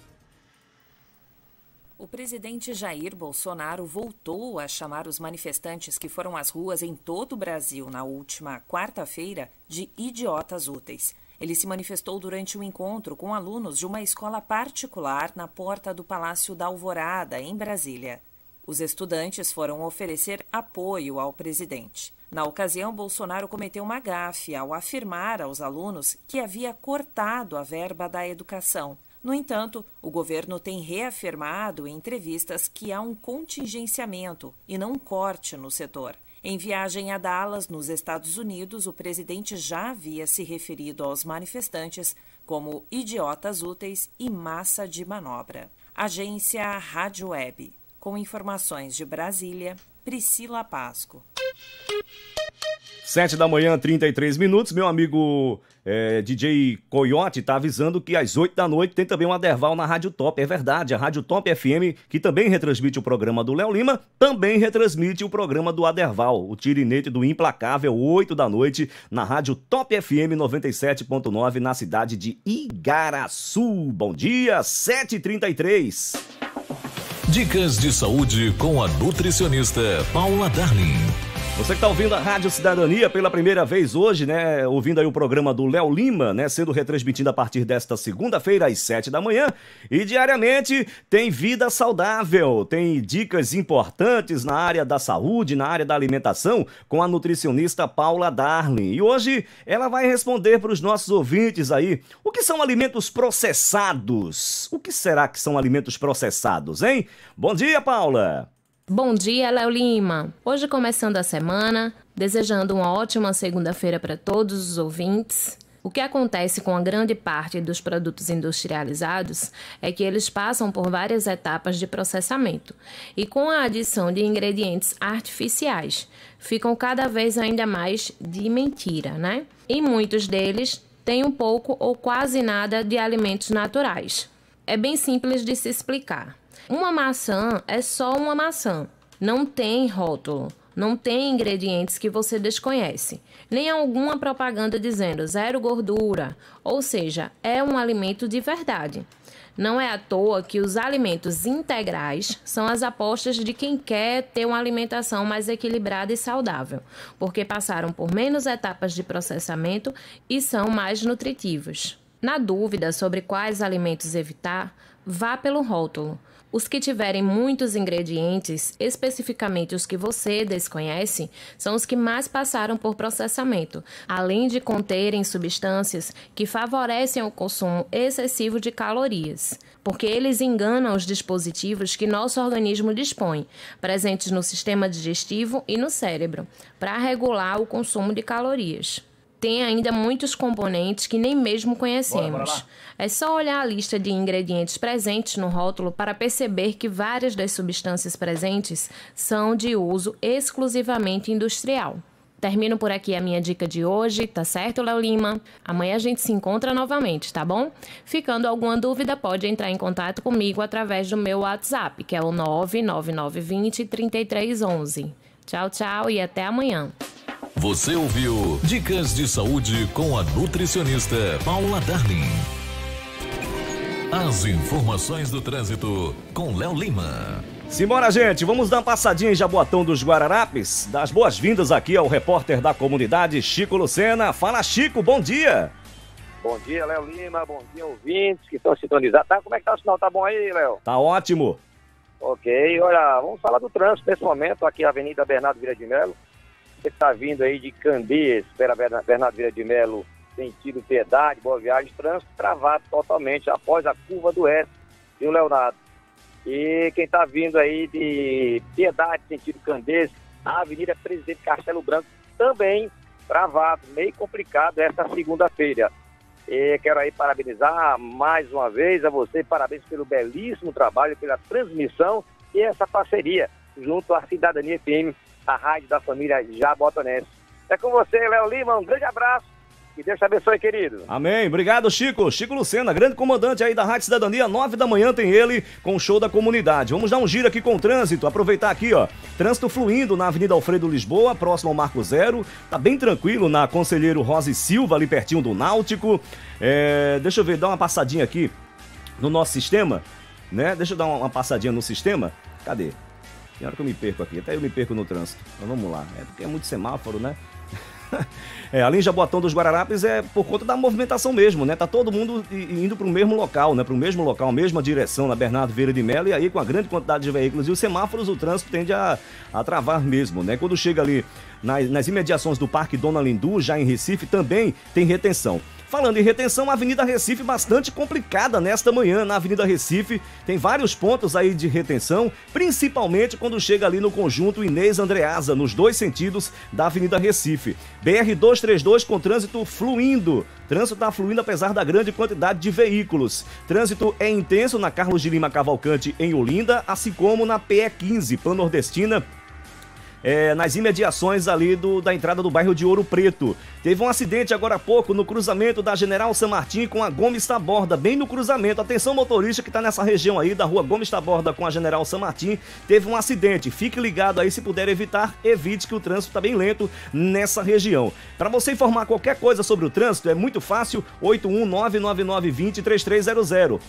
O presidente Jair Bolsonaro voltou a chamar os manifestantes que foram às ruas em todo o Brasil na última quarta-feira de idiotas úteis. Ele se manifestou durante um encontro com alunos de uma escola particular na porta do Palácio da Alvorada, em Brasília. Os estudantes foram oferecer apoio ao presidente. Na ocasião, Bolsonaro cometeu uma gafe ao afirmar aos alunos que havia cortado a verba da educação. No entanto, o governo tem reafirmado em entrevistas que há um contingenciamento e não um corte no setor. Em viagem a Dallas, nos Estados Unidos, o presidente já havia se referido aos manifestantes como idiotas úteis e massa de manobra. Agência Rádio Web. Com informações de Brasília, Priscila Pasco. 7 da manhã, 33 minutos. Meu amigo DJ Coyote tá avisando que às 8 da noite tem também um Aderval na Rádio Top. É verdade, a Rádio Top FM, que também retransmite o programa do Léo Lima, também retransmite o programa do Aderval, o Tirinete do Implacável, 8 da noite, na Rádio Top FM 97.9, na cidade de Igaraçu. Bom dia, 7h33. Dicas de saúde com a nutricionista Paula Darling. Você que está ouvindo a Rádio Cidadania pela primeira vez hoje, né? Ouvindo aí o programa do Léo Lima, né? Sendo retransmitido a partir desta segunda-feira às 7 da manhã. E diariamente tem vida saudável, tem dicas importantes na área da saúde, na área da alimentação, com a nutricionista Paula Darling. E hoje ela vai responder para os nossos ouvintes aí, o que são alimentos processados? O que será que são alimentos processados, hein? Bom dia, Paula! Bom dia, Léo Lima. Hoje começando a semana, desejando uma ótima segunda-feira para todos os ouvintes. O que acontece com a grande parte dos produtos industrializados é que eles passam por várias etapas de processamento e com a adição de ingredientes artificiais, ficam cada vez ainda mais de mentira, né? E muitos deles têm um pouco ou quase nada de alimentos naturais. É bem simples de se explicar. Uma maçã é só uma maçã, não tem rótulo, não tem ingredientes que você desconhece, nem alguma propaganda dizendo zero gordura, ou seja, é um alimento de verdade. Não é à toa que os alimentos integrais são as apostas de quem quer ter uma alimentação mais equilibrada e saudável, porque passaram por menos etapas de processamento e são mais nutritivos. Na dúvida sobre quais alimentos evitar, vá pelo rótulo. Os que tiverem muitos ingredientes, especificamente os que você desconhece, são os que mais passaram por processamento, além de conterem substâncias que favorecem o consumo excessivo de calorias, porque eles enganam os dispositivos que nosso organismo dispõe, presentes no sistema digestivo e no cérebro, para regular o consumo de calorias. Tem ainda muitos componentes que nem mesmo conhecemos. Bora. É só olhar a lista de ingredientes presentes no rótulo para perceber que várias das substâncias presentes são de uso exclusivamente industrial. Termino por aqui a minha dica de hoje, tá certo, Léo Lima? Amanhã a gente se encontra novamente, tá bom? Ficando alguma dúvida, pode entrar em contato comigo através do meu WhatsApp, que é o 99920-3311. Tchau, tchau e até amanhã. Você ouviu Dicas de Saúde com a nutricionista Paula Darling. As informações do trânsito com Léo Lima. Simbora, gente, vamos dar uma passadinha em Jaboatão dos Guararapes. Das boas-vindas aqui ao repórter da comunidade, Chico Lucena. Fala, Chico, bom dia. Bom dia, Léo Lima, bom dia, ouvintes que estão sintonizados. Tá, como é que tá o sinal? Tá bom aí, Léo? Tá ótimo. Ok, olha, vamos falar do trânsito nesse momento, aqui a Avenida Bernardo Vieira de Melo. Você está vindo aí de Candeias, pela Bernardo Vieira de Melo, sentido Piedade, Boa Viagem, trânsito travado totalmente após a curva do S, viu, Leonardo? E quem está vindo aí de Piedade, sentido Candeias, a Avenida Presidente Castelo Branco, também travado, meio complicado essa segunda-feira. E quero aí parabenizar mais uma vez a você, parabéns pelo belíssimo trabalho, pela transmissão e essa parceria junto à Cidadania FM, a rádio da família Jabotanense. É com você, Léo Lima, um grande abraço e Deus te abençoe, querido. Amém, obrigado, Chico. Chico Lucena, grande comandante aí da Rádio Cidadania, 9 da manhã tem ele com o show da comunidade. Vamos dar um giro aqui com o trânsito, aproveitar aqui, ó, trânsito fluindo na Avenida Alfredo Lisboa, próximo ao Marco Zero, tá bem tranquilo na Conselheiro Rosa e Silva, ali pertinho do Náutico. Deixa eu ver, dar uma passadinha aqui no nosso sistema, né? Deixa eu dar uma passadinha no sistema, cadê? Tem hora que eu me perco aqui, até eu me perco no trânsito. Então vamos lá, porque é muito semáforo, né? Ali em Jaboatão dos Guararapes é por conta da movimentação mesmo, né? Tá todo mundo indo para o mesmo local, né? Para o mesmo local, mesma direção, na Bernardo Vieira de Melo, e aí com a grande quantidade de veículos e os semáforos, o trânsito tende a travar mesmo, né? Quando chega ali nas imediações do Parque Dona Lindu, já em Recife, também tem retenção. Falando em retenção, a Avenida Recife bastante complicada nesta manhã. Na Avenida Recife tem vários pontos aí de retenção, principalmente quando chega ali no conjunto Inês Andreasa, nos dois sentidos da Avenida Recife. BR-232 com trânsito fluindo. Trânsito está fluindo apesar da grande quantidade de veículos. Trânsito é intenso na Carlos de Lima Cavalcante em Olinda, assim como na PE15, Pan-Nordestina, nas imediações ali da entrada do bairro de Ouro Preto. Teve um acidente agora há pouco no cruzamento da General San Martín com a Gomes Taborda, bem no cruzamento. Atenção, motorista que está nessa região aí da rua Gomes Taborda com a General San Martín, teve um acidente. Fique ligado aí, se puder evitar, evite, que o trânsito está bem lento nessa região. Para você informar qualquer coisa sobre o trânsito, é muito fácil, 8199920-3300,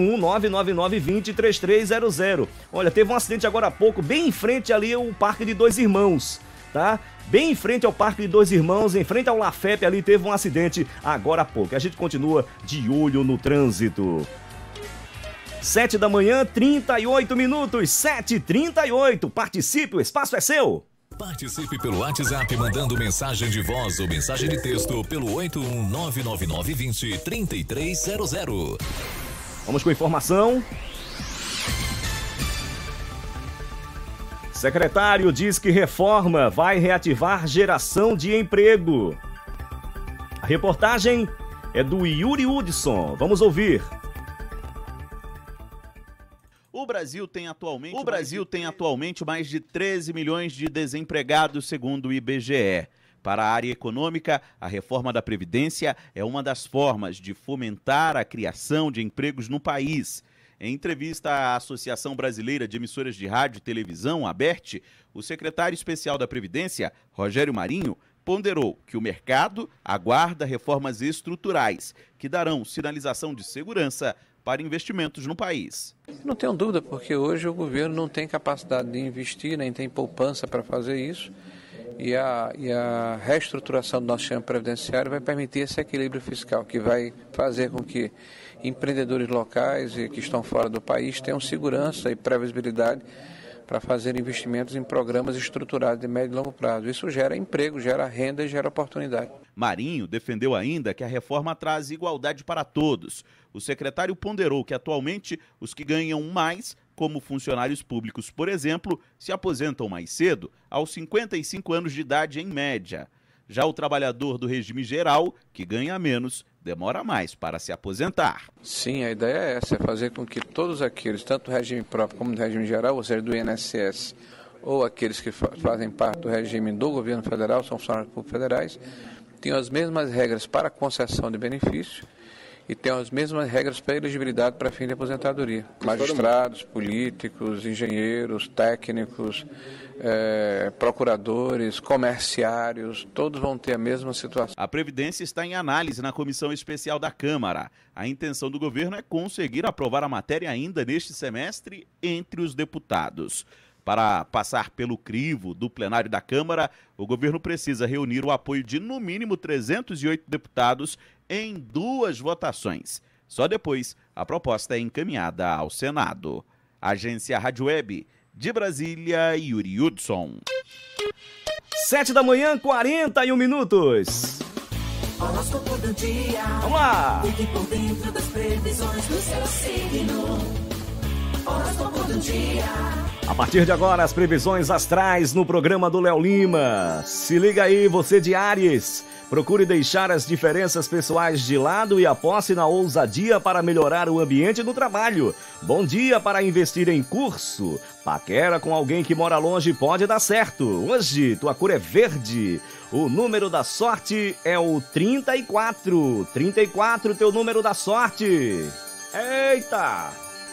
8199920-3300. Olha, teve um acidente agora há pouco, bem em frente ali o Parque de Dois Irmãos, tá? Bem em frente ao Parque de Dois Irmãos, em frente ao Lafep, ali teve um acidente agora há pouco. A gente continua de olho no trânsito. 7 da manhã, 38 minutos, 7h38. Participe, o espaço é seu. Participe pelo WhatsApp mandando mensagem de voz ou mensagem de texto pelo 8199920-3300. Vamos com informação. Secretário diz que reforma vai reativar geração de emprego. A reportagem é do Yuri Hudson. Vamos ouvir. O Brasil tem atualmente mais de 13 milhões de desempregados, segundo o IBGE. Para a área econômica, a reforma da Previdência é uma das formas de fomentar a criação de empregos no país. Em entrevista à Associação Brasileira de Emissoras de Rádio e Televisão, ABERT, o secretário especial da Previdência, Rogério Marinho, ponderou que o mercado aguarda reformas estruturais que darão sinalização de segurança para investimentos no país. Não tenho dúvida, porque hoje o governo não tem capacidade de investir, nem tem poupança para fazer isso, e a reestruturação do nosso sistema previdenciário vai permitir esse equilíbrio fiscal, que vai fazer com que empreendedores locais e que estão fora do país tenham segurança e previsibilidade para fazer investimentos em programas estruturados de médio e longo prazo. Isso gera emprego, gera renda e gera oportunidade. Marinho defendeu ainda que a reforma traz igualdade para todos. O secretário ponderou que atualmente os que ganham mais, como funcionários públicos, por exemplo, se aposentam mais cedo, aos 55 anos de idade em média. Já o trabalhador do regime geral, que ganha menos, demora mais para se aposentar. Sim, a ideia é essa, é fazer com que todos aqueles, tanto do regime próprio como do regime geral, ou seja, do INSS, ou aqueles que fazem parte do regime do governo federal, são funcionários públicos federais, tenham as mesmas regras para concessão de benefício e tenham as mesmas regras para elegibilidade para fim de aposentadoria. Magistrados, políticos, engenheiros, técnicos, procuradores, comerciários, todos vão ter a mesma situação. A Previdência está em análise na Comissão Especial da Câmara. A intenção do governo é conseguir aprovar a matéria ainda neste semestre entre os deputados. Para passar pelo crivo do plenário da Câmara, o governo precisa reunir o apoio de no mínimo 308 deputados em 2 votações. Só depois a proposta é encaminhada ao Senado. Agência Rádio Web de Brasília, Yuri Hudson. 7 da manhã, 41 minutos. Horóscopo do dia. Vamos lá. Fique por dentro das previsões do seu signo. Horóscopo do dia. A partir de agora, as previsões astrais no programa do Léo Lima. Se liga aí, você de Áries. Procure deixar as diferenças pessoais de lado e aposte na ousadia para melhorar o ambiente no trabalho. Bom dia para investir em curso. Paquera com alguém que mora longe pode dar certo. Hoje, tua cor é verde. O número da sorte é o 34. 34, teu número da sorte. Eita!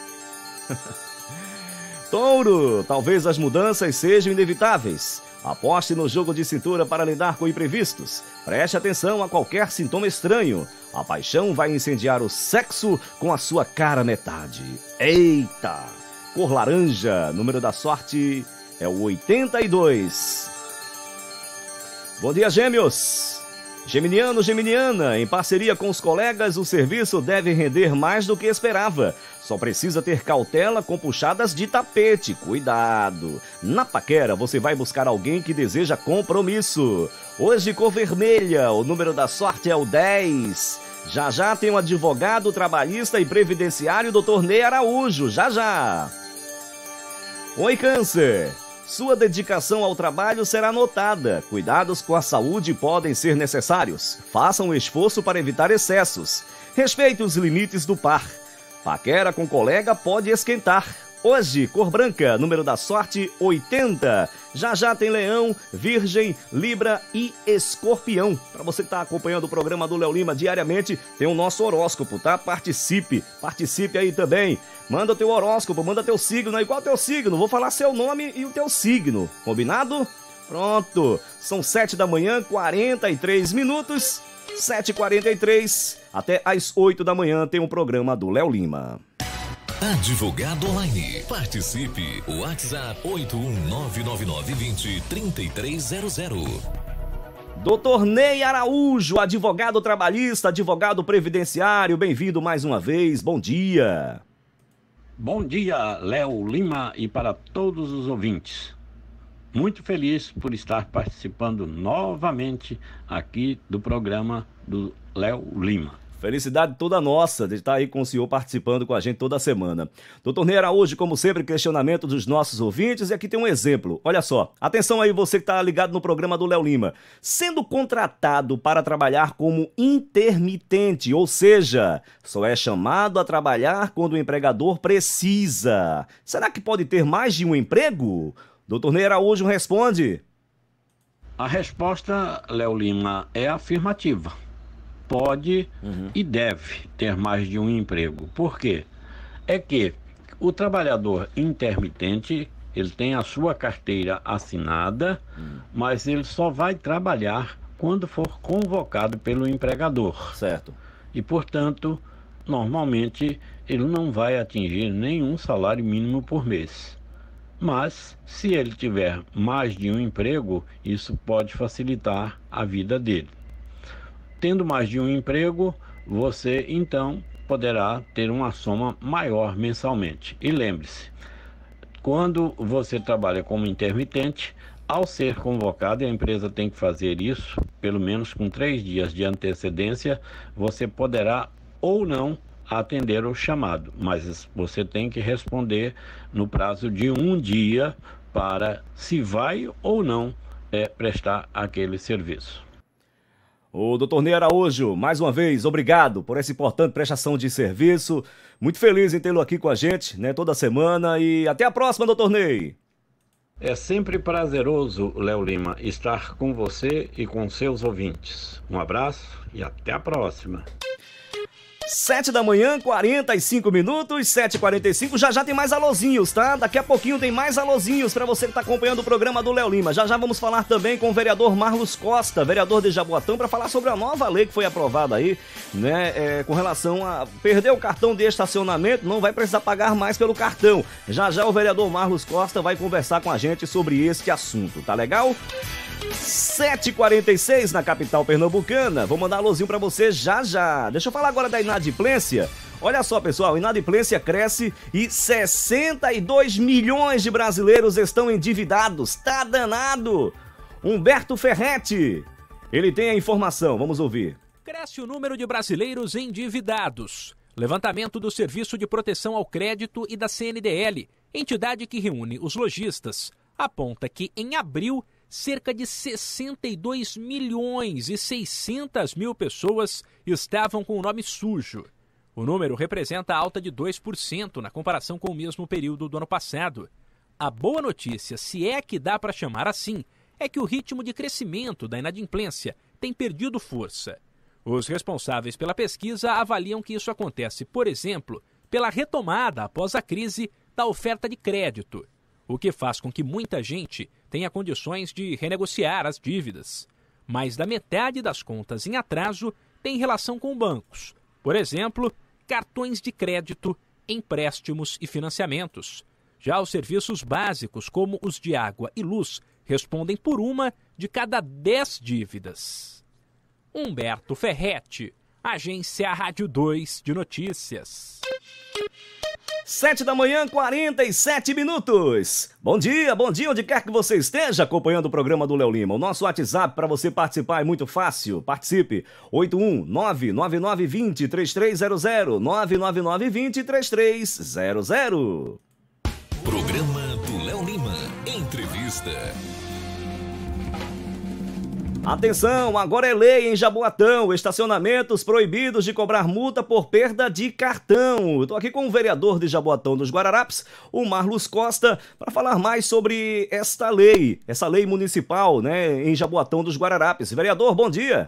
Touro, talvez as mudanças sejam inevitáveis. Aposte no jogo de cintura para lidar com imprevistos. Preste atenção a qualquer sintoma estranho. A paixão vai incendiar o sexo com a sua cara metade. Eita! Cor laranja, número da sorte é o 82. Bom dia, Gêmeos! Geminiano, Geminiana, em parceria com os colegas, o serviço deve render mais do que esperava. Só precisa ter cautela com puxadas de tapete. Cuidado! Na paquera, você vai buscar alguém que deseja compromisso. Hoje, cor vermelha, o número da sorte é o 10. Já já tem um advogado trabalhista e previdenciário, Dr. Ney Araújo. Já já! Oi, Câncer! Sua dedicação ao trabalho será notada. Cuidados com a saúde podem ser necessários. Faça um esforço para evitar excessos. Respeite os limites do par. Paquera com colega pode esquentar. Hoje, cor branca, número da sorte 80. Já já tem Leão, Virgem, Libra e Escorpião. Para você que está acompanhando o programa do Léo Lima diariamente, tem o nosso horóscopo, tá? Participe aí também. Manda teu horóscopo, manda teu signo aí. Qual é o teu signo? Vou falar seu nome e o teu signo. Combinado? Pronto. São 7 da manhã, 43 minutos. 7h43. Até às 8 da manhã tem um programa do Léo Lima. Advogado Online. Participe. WhatsApp 81999203300. Dr. Ney Araújo, advogado trabalhista, advogado previdenciário. Bem-vindo mais uma vez. Bom dia. Bom dia, Léo Lima, e para todos os ouvintes. Muito feliz por estar participando novamente aqui do programa do Léo Lima. Felicidade toda nossa de estar aí com o senhor participando com a gente toda semana. Doutor Ney Araújo, como sempre, questionamento dos nossos ouvintes, e aqui tem um exemplo. Olha só, atenção aí você que está ligado no programa do Léo Lima. Sendo contratado para trabalhar como intermitente, ou seja, só é chamado a trabalhar quando o empregador precisa. Será que pode ter mais de um emprego? Doutor Ney Araújo responde. A resposta, Léo Lima, é afirmativa. Pode e deve ter mais de um emprego. Por quê? É que o trabalhador intermitente, ele tem a sua carteira assinada, mas ele só vai trabalhar quando for convocado pelo empregador. Certo. E, portanto, normalmente ele não vai atingir nenhum salário mínimo por mês. Mas, se ele tiver mais de um emprego, isso pode facilitar a vida dele. Tendo mais de um emprego, você então poderá ter uma soma maior mensalmente. E lembre-se, quando você trabalha como intermitente, ao ser convocado, e a empresa tem que fazer isso, pelo menos com 3 dias de antecedência, você poderá ou não atender o chamado, mas você tem que responder no prazo de 1 dia para se vai ou não prestar aquele serviço. O doutor Ney Araújo, mais uma vez, obrigado por essa importante prestação de serviço. Muito feliz em tê-lo aqui com a gente, né, toda semana. E até a próxima, doutor Ney. É sempre prazeroso, Léo Lima, estar com você e com seus ouvintes. Um abraço e até a próxima. 7 da manhã, 45 minutos, 7h45, já tem mais alôzinhos, tá? Daqui a pouquinho tem mais alôzinhos pra você que tá acompanhando o programa do Léo Lima. Já vamos falar também com o vereador Marlos Costa, vereador de Jaboatão, pra falar sobre a nova lei que foi aprovada aí, né, com relação a perder o cartão de estacionamento, não vai precisar pagar mais pelo cartão. Já o vereador Marlos Costa vai conversar com a gente sobre este assunto, tá legal? 7h46 na capital pernambucana. Vou mandar um alôzinho pra você já. Deixa eu falar agora da inadimplência. Olha só, pessoal, a inadimplência cresce e 62 milhões de brasileiros estão endividados. Tá danado! Humberto Ferretti, ele tem a informação, vamos ouvir. Cresce o número de brasileiros endividados. Levantamento do Serviço de Proteção ao Crédito e da CNDL, entidade que reúne os lojistas, aponta que em abril cerca de 62 milhões e 600 mil pessoas estavam com o nome sujo. O número representa alta de 2% na comparação com o mesmo período do ano passado. A boa notícia, se é que dá para chamar assim, é que o ritmo de crescimento da inadimplência tem perdido força. Os responsáveis pela pesquisa avaliam que isso acontece, por exemplo, pela retomada após a crise da oferta de crédito, o que faz com que muita gente tenha condições de renegociar as dívidas. Mais da metade das contas em atraso tem relação com bancos. Por exemplo, cartões de crédito, empréstimos e financiamentos. Já os serviços básicos, como os de água e luz, respondem por 1 de cada 10 dívidas. Humberto Ferretti, Agência Rádio 2 de Notícias. 7 da manhã, 47 minutos. Bom dia, onde quer que você esteja acompanhando o programa do Léo Lima. O nosso WhatsApp para você participar é muito fácil. Participe, 81999203300, 999203300. Programa do Léo Lima, entrevista. Atenção, agora é lei em Jaboatão, estacionamentos proibidos de cobrar multa por perda de cartão. Eu tô aqui com o vereador de Jaboatão dos Guararapes, o Marlos Costa, para falar mais sobre essa lei municipal, né, em Jaboatão dos Guararapes. Vereador, bom dia.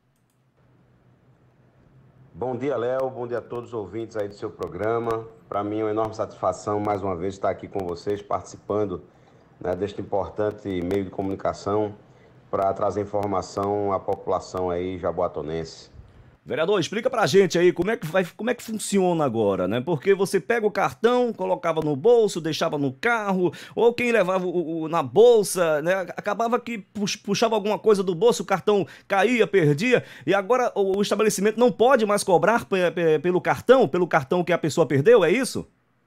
Bom dia, Léo, bom dia a todos os ouvintes aí do seu programa. Para mim é uma enorme satisfação, mais uma vez, estar aqui com vocês, participando, né, deste importante meio de comunicação, para trazer informação à população aí jaboatonense. Vereador, explica pra gente aí como é que funciona agora, né? Porque você pega o cartão, colocava no bolso, deixava no carro, ou quem levava na bolsa, né? Acabava que puxava alguma coisa do bolso, o cartão caía, perdia, e agora o estabelecimento não pode mais cobrar pelo cartão que a pessoa perdeu, é isso?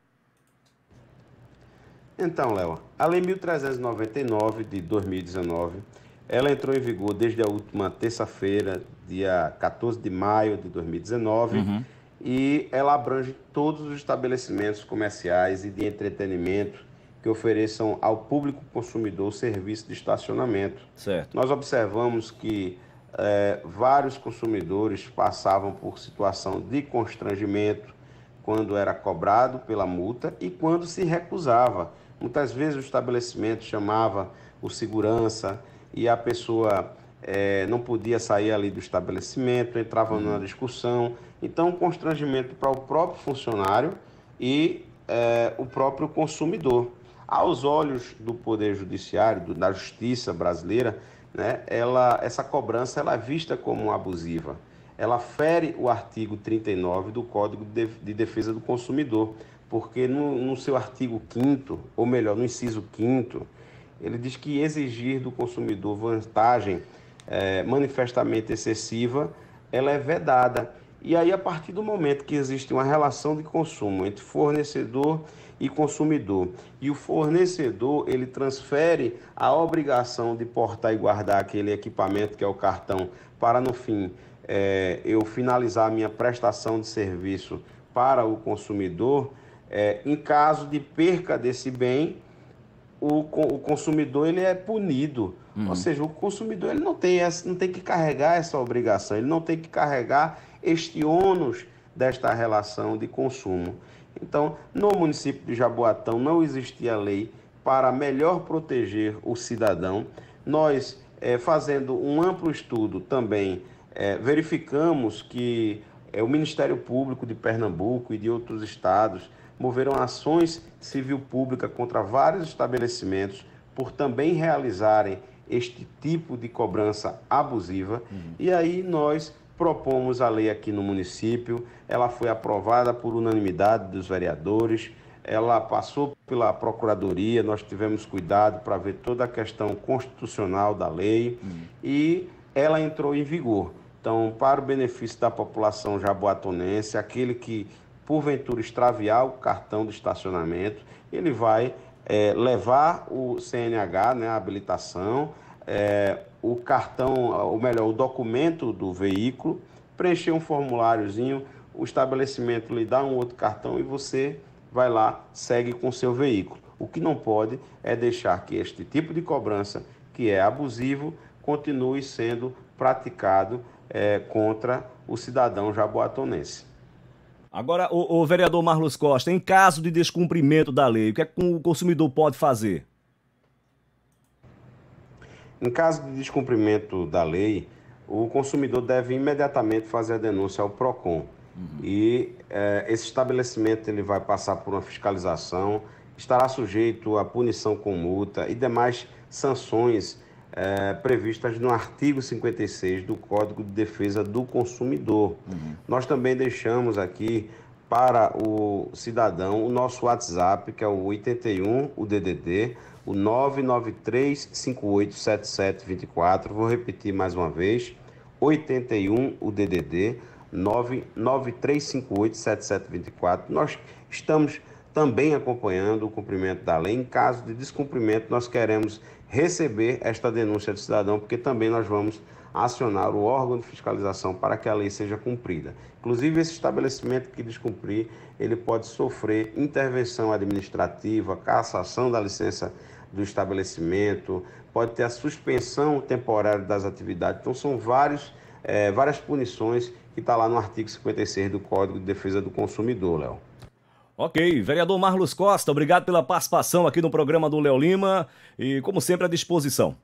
Então, Léo, a Lei 1399 de 2019, ela entrou em vigor desde a última terça-feira, dia 14 de maio de 2019, e ela abrange todos os estabelecimentos comerciais e de entretenimento que ofereçam ao público consumidor serviço de estacionamento. Certo. Nós observamos que vários consumidores passavam por situação de constrangimento quando era cobrado pela multa e quando se recusava. Muitas vezes o estabelecimento chamava o segurança e a pessoa não podia sair ali do estabelecimento, entrava numa discussão. Então, constrangimento para o próprio funcionário e o próprio consumidor. Aos olhos do Poder Judiciário, da Justiça brasileira, né, essa cobrança ela é vista como abusiva. Ela fere o artigo 39 do Código de Defesa do Consumidor, porque no seu artigo 5º, ou melhor, no inciso 5º, ele diz que exigir do consumidor vantagem manifestamente excessiva, ela é vedada. E aí, a partir do momento que existe uma relação de consumo entre fornecedor e consumidor, e o fornecedor ele transfere a obrigação de portar e guardar aquele equipamento que é o cartão para, no fim, eu finalizar a minha prestação de serviço para o consumidor, em caso de perca desse bem, o consumidor ele é punido. Ou seja, o consumidor ele não tem que carregar essa obrigação, ele não tem que carregar este ônus desta relação de consumo. Então, no município de Jaboatão não existia lei para melhor proteger o cidadão. Nós, fazendo um amplo estudo também, verificamos que o Ministério Público de Pernambuco e de outros estados moveram ações civil pública contra vários estabelecimentos por também realizarem este tipo de cobrança abusiva. E aí nós propomos a lei aqui no município, ela foi aprovada por unanimidade dos vereadores, ela passou pela Procuradoria, nós tivemos cuidado para ver toda a questão constitucional da lei e ela entrou em vigor. Então, para o benefício da população jaboatonense, aquele que porventura extraviar o cartão de estacionamento, ele vai levar o CNH, né, a habilitação, o cartão, ou melhor, o documento do veículo, preencher um formuláriozinho, o estabelecimento lhe dá um outro cartão e você vai lá, segue com o seu veículo. O que não pode é deixar que este tipo de cobrança, que é abusivo, continue sendo praticado contra o cidadão jaboatonense. Agora, o vereador Marlos Costa, em caso de descumprimento da lei, o que é que o consumidor pode fazer? Em caso de descumprimento da lei, o consumidor deve imediatamente fazer a denúncia ao PROCON. E esse estabelecimento ele vai passar por uma fiscalização, estará sujeito à punição com multa e demais sanções previstas no artigo 56 do Código de Defesa do Consumidor. Nós também deixamos aqui para o cidadão o nosso WhatsApp, que é o 81, o DDD, o 993587724. Vou repetir mais uma vez, 81, o DDD, 993587724. Nós estamos também acompanhando o cumprimento da lei. Em caso de descumprimento, nós queremos receber esta denúncia do cidadão, porque também nós vamos acionar o órgão de fiscalização para que a lei seja cumprida. Inclusive, esse estabelecimento que descumprir, ele pode sofrer intervenção administrativa, cassação da licença do estabelecimento, pode ter a suspensão temporária das atividades. Então, são várias punições que está lá no artigo 56 do Código de Defesa do Consumidor, Léo. Ok, vereador Marlos Costa, obrigado pela participação aqui no programa do Léo Lima e, como sempre, à disposição.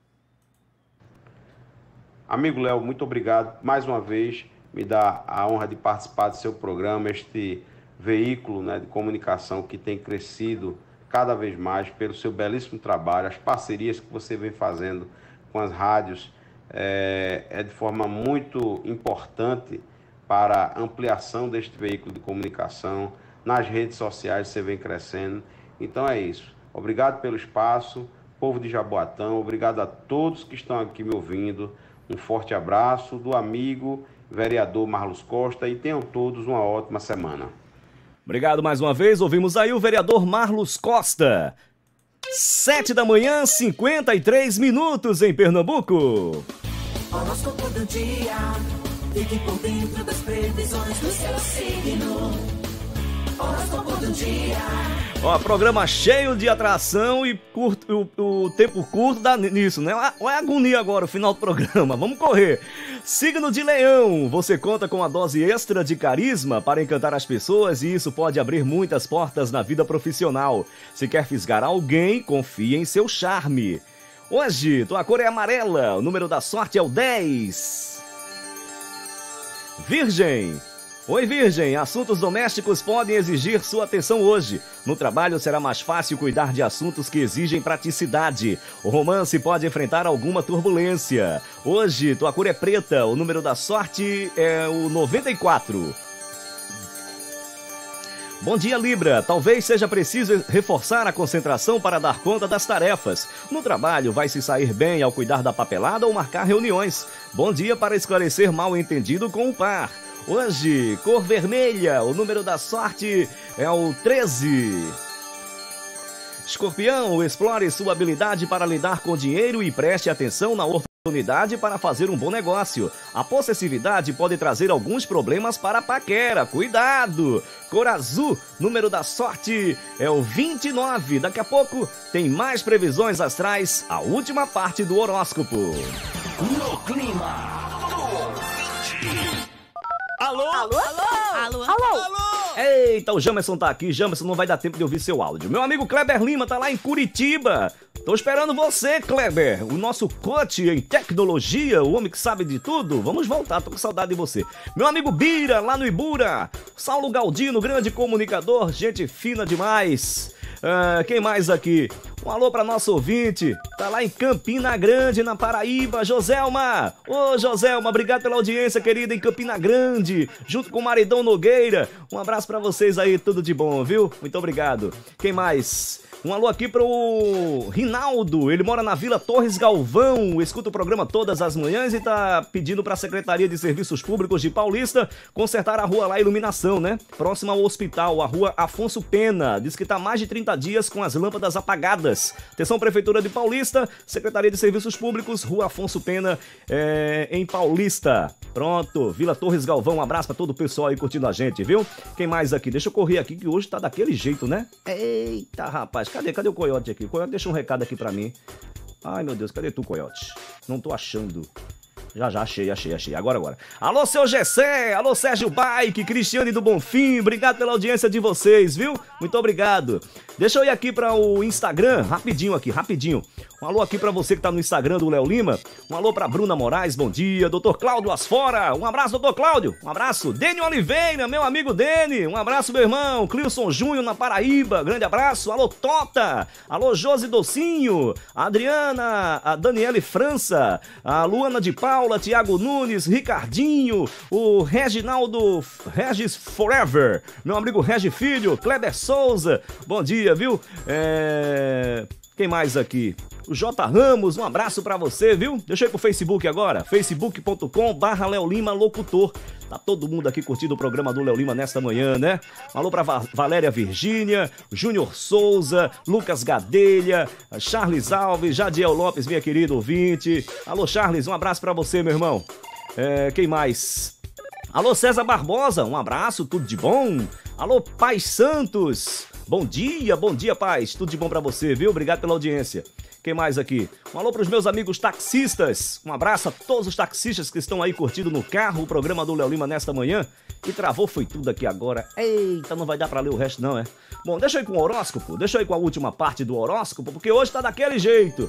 Amigo Léo, muito obrigado. Mais uma vez, me dá a honra de participar do seu programa, este veículo, né, de comunicação que tem crescido cada vez mais pelo seu belíssimo trabalho, as parcerias que você vem fazendo com as rádios, é de forma muito importante para a ampliação deste veículo de comunicação. Nas redes sociais você vem crescendo. Então é isso. Obrigado pelo espaço, povo de Jaboatão, obrigado a todos que estão aqui me ouvindo. Um forte abraço do amigo vereador Marlos Costa e tenham todos uma ótima semana. Obrigado mais uma vez. Ouvimos aí o vereador Marlos Costa. 7h, 53 minutos em Pernambuco. Horóscopo do dia. Fique por dentro das previsões do seu signo. Horóscopo do dia. Ó, programa cheio de atração e o tempo curto dá nisso, né? Olha a agonia agora, o final do programa. Vamos correr. Signo de Leão. Você conta com a dose extra de carisma para encantar as pessoas e isso pode abrir muitas portas na vida profissional. Se quer fisgar alguém, confie em seu charme. Hoje, tua cor é amarela. O número da sorte é o 10. Virgem. Oi, Virgem, assuntos domésticos podem exigir sua atenção hoje. No trabalho será mais fácil cuidar de assuntos que exigem praticidade. O romance pode enfrentar alguma turbulência. Hoje, tua cor é preta, o número da sorte é o 94. Bom dia, Libra. Talvez seja preciso reforçar a concentração para dar conta das tarefas. No trabalho, vai se sair bem ao cuidar da papelada ou marcar reuniões. Bom dia para esclarecer mal-entendido com o par. Hoje, cor vermelha, o número da sorte é o 13. Escorpião, explore sua habilidade para lidar com dinheiro e preste atenção na oportunidade para fazer um bom negócio. A possessividade pode trazer alguns problemas para a paquera. Cuidado! Cor azul, número da sorte é o 29. Daqui a pouco tem mais previsões astrais, a última parte do horóscopo. No clima do ouvinte. Alô? Alô? Alô? Alô? Eita, o Jamerson tá aqui. Jamerson, não vai dar tempo de ouvir seu áudio. Meu amigo Kleber Lima tá lá em Curitiba. Tô esperando você, Kleber. O nosso coach em tecnologia, o homem que sabe de tudo. Vamos voltar, tô com saudade de você. Meu amigo Bira, lá no Ibura. Saulo Galdino, grande comunicador, gente fina demais. Quem mais aqui? Um alô pra nosso ouvinte, tá lá em Campina Grande, na Paraíba, Joselma. Ô, Joselma, obrigado pela audiência, querida, em Campina Grande, junto com o Maridão Nogueira. Um abraço pra vocês aí, tudo de bom, viu? Muito obrigado. Quem mais? Um alô aqui pro Rinaldo, ele mora na Vila Torres Galvão, escuta o programa todas as manhãs e tá pedindo pra Secretaria de Serviços Públicos de Paulista consertar a rua lá, iluminação, né? Próxima ao hospital, a rua Afonso Pena, diz que tá mais de 30 dias com as lâmpadas apagadas. Atenção, Prefeitura de Paulista, Secretaria de Serviços Públicos, rua Afonso Pena, em Paulista. Pronto, Vila Torres Galvão, um abraço pra todo o pessoal aí curtindo a gente, viu? Quem mais aqui? Deixa eu correr aqui que hoje tá daquele jeito, né? Eita, rapaz. Cadê o Coiote aqui? O Coiote deixa um recado aqui pra mim. Ai, meu Deus, cadê tu, Coiote? Não tô achando. Já, achei. Agora. Alô, seu Gessé, alô, Sérgio Bike, Cristiane do Bonfim, obrigado pela audiência de vocês, viu? Muito obrigado. Deixa eu ir aqui para o Instagram, rapidinho. Um alô aqui para você que tá no Instagram do Léo Lima. Um alô para Bruna Moraes, bom dia. Doutor Cláudio Asfora, um abraço, doutor Cláudio. Um abraço. Deni Oliveira, meu amigo Deni, um abraço, meu irmão. Clilson Júnior na Paraíba, grande abraço. Alô, Tota. Alô, Josi Docinho. A Adriana, a Daniele França, a Luana de Paula, Tiago Nunes, Ricardinho, o Reginaldo Regis Forever, meu amigo Regi Filho, Kleber Souza, bom dia, viu? Quem mais aqui? O J. Ramos, um abraço pra você, viu? Deixa eu ir pro Facebook agora, facebook.com/Léo Lima Locutor. Tá todo mundo aqui curtindo o programa do Léo Lima nesta manhã, né? Um alô pra Valéria Virgínia, Júnior Souza, Lucas Gadelha, Charles Alves, Jadiel Lopes, minha querida ouvinte. Alô, Charles, um abraço pra você, meu irmão. Quem mais? Alô, César Barbosa, um abraço, tudo de bom? Alô, Paz Santos, bom dia, Paz, tudo de bom pra você, viu? Obrigado pela audiência. Quem mais aqui? Um alô para os meus amigos taxistas. Um abraço a todos os taxistas que estão aí curtindo no carro o programa do Léo Lima nesta manhã. E travou foi tudo aqui agora. Eita, não vai dar para ler o resto não, é? Bom, deixa eu ir com o horóscopo. Deixa eu ir com a última parte do horóscopo, porque hoje tá daquele jeito.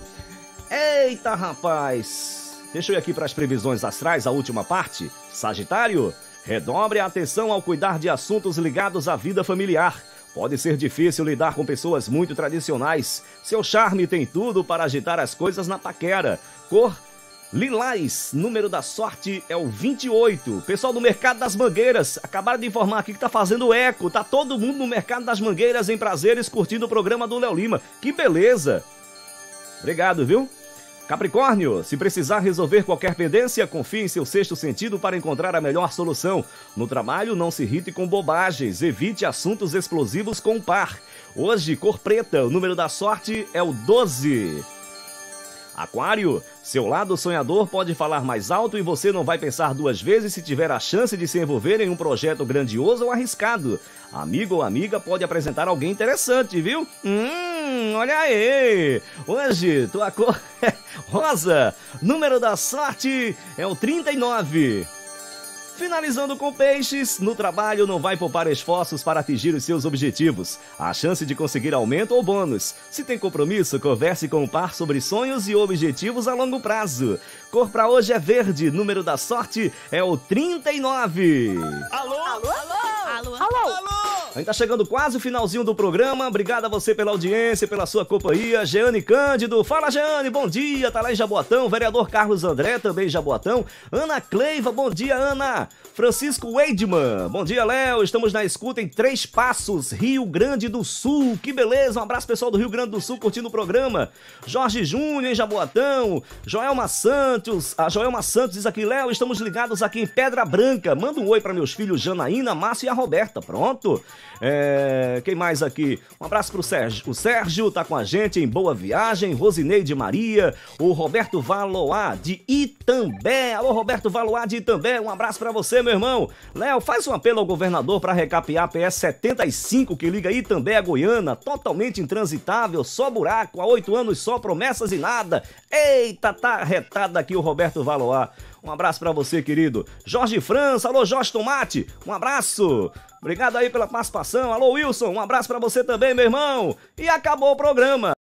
Eita, rapaz. Deixa eu ir aqui para as previsões astrais, a última parte. Sagitário, redobre a atenção ao cuidar de assuntos ligados à vida familiar. Pode ser difícil lidar com pessoas muito tradicionais. Seu charme tem tudo para agitar as coisas na paquera. Cor lilás, número da sorte é o 28. Pessoal do Mercado das Mangueiras, acabaram de informar aqui que tá fazendo eco. Tá todo mundo no Mercado das Mangueiras em Prazeres curtindo o programa do Léo Lima. Que beleza! Obrigado, viu? Capricórnio, se precisar resolver qualquer pendência, confie em seu sexto sentido para encontrar a melhor solução. No trabalho, não se irrite com bobagens, evite assuntos explosivos com o par. Hoje, cor preta, o número da sorte é o 12. Aquário, seu lado sonhador pode falar mais alto e você não vai pensar duas vezes se tiver a chance de se envolver em um projeto grandioso ou arriscado. Amigo ou amiga pode apresentar alguém interessante, viu? Olha aí! Hoje, tua cor é rosa. Número da sorte é o 39. Finalizando com peixes, no trabalho não vai poupar esforços para atingir os seus objetivos. Há chance de conseguir aumento ou bônus. Se tem compromisso, converse com o par sobre sonhos e objetivos a longo prazo. Cor pra hoje é verde, número da sorte é o 39. Alô? Alô? Alô? Alô? Alô? A gente tá chegando quase o finalzinho do programa. Obrigado a você pela audiência, pela sua companhia. Jeane Cândido, fala Jeane, bom dia, tá lá em Jaboatão. Vereador Carlos André, também em Jaboatão. Ana Cleiva, bom dia, Ana. Francisco Weidman, bom dia, Léo. Estamos na escuta em Três Passos, Rio Grande do Sul. Que beleza, um abraço pessoal do Rio Grande do Sul curtindo o programa. Jorge Júnior em Jaboatão. Joelma Santos, a Joelma Santos diz aqui, Léo, estamos ligados aqui em Pedra Branca. Manda um oi para meus filhos Janaína, Márcio e a Roberta. Pronto. Quem mais aqui? Um abraço pro Sérgio. O Sérgio tá com a gente em Boa Viagem. Rosineide Maria. O Roberto Valoá de Itambé. Alô, Roberto Valoá de Itambé. Um abraço pra você, meu irmão. Léo, faz um apelo ao governador para recapear a PS 75 que liga Itambé a Goiânia. Totalmente intransitável, só buraco. Há 8 anos só, promessas e nada. Eita, tá arretado aqui o Roberto Valoá. Um abraço pra você, querido. Jorge França, alô Jorge Tomate, um abraço. Obrigado aí pela participação. Alô Wilson, um abraço pra você também, meu irmão. E acabou o programa.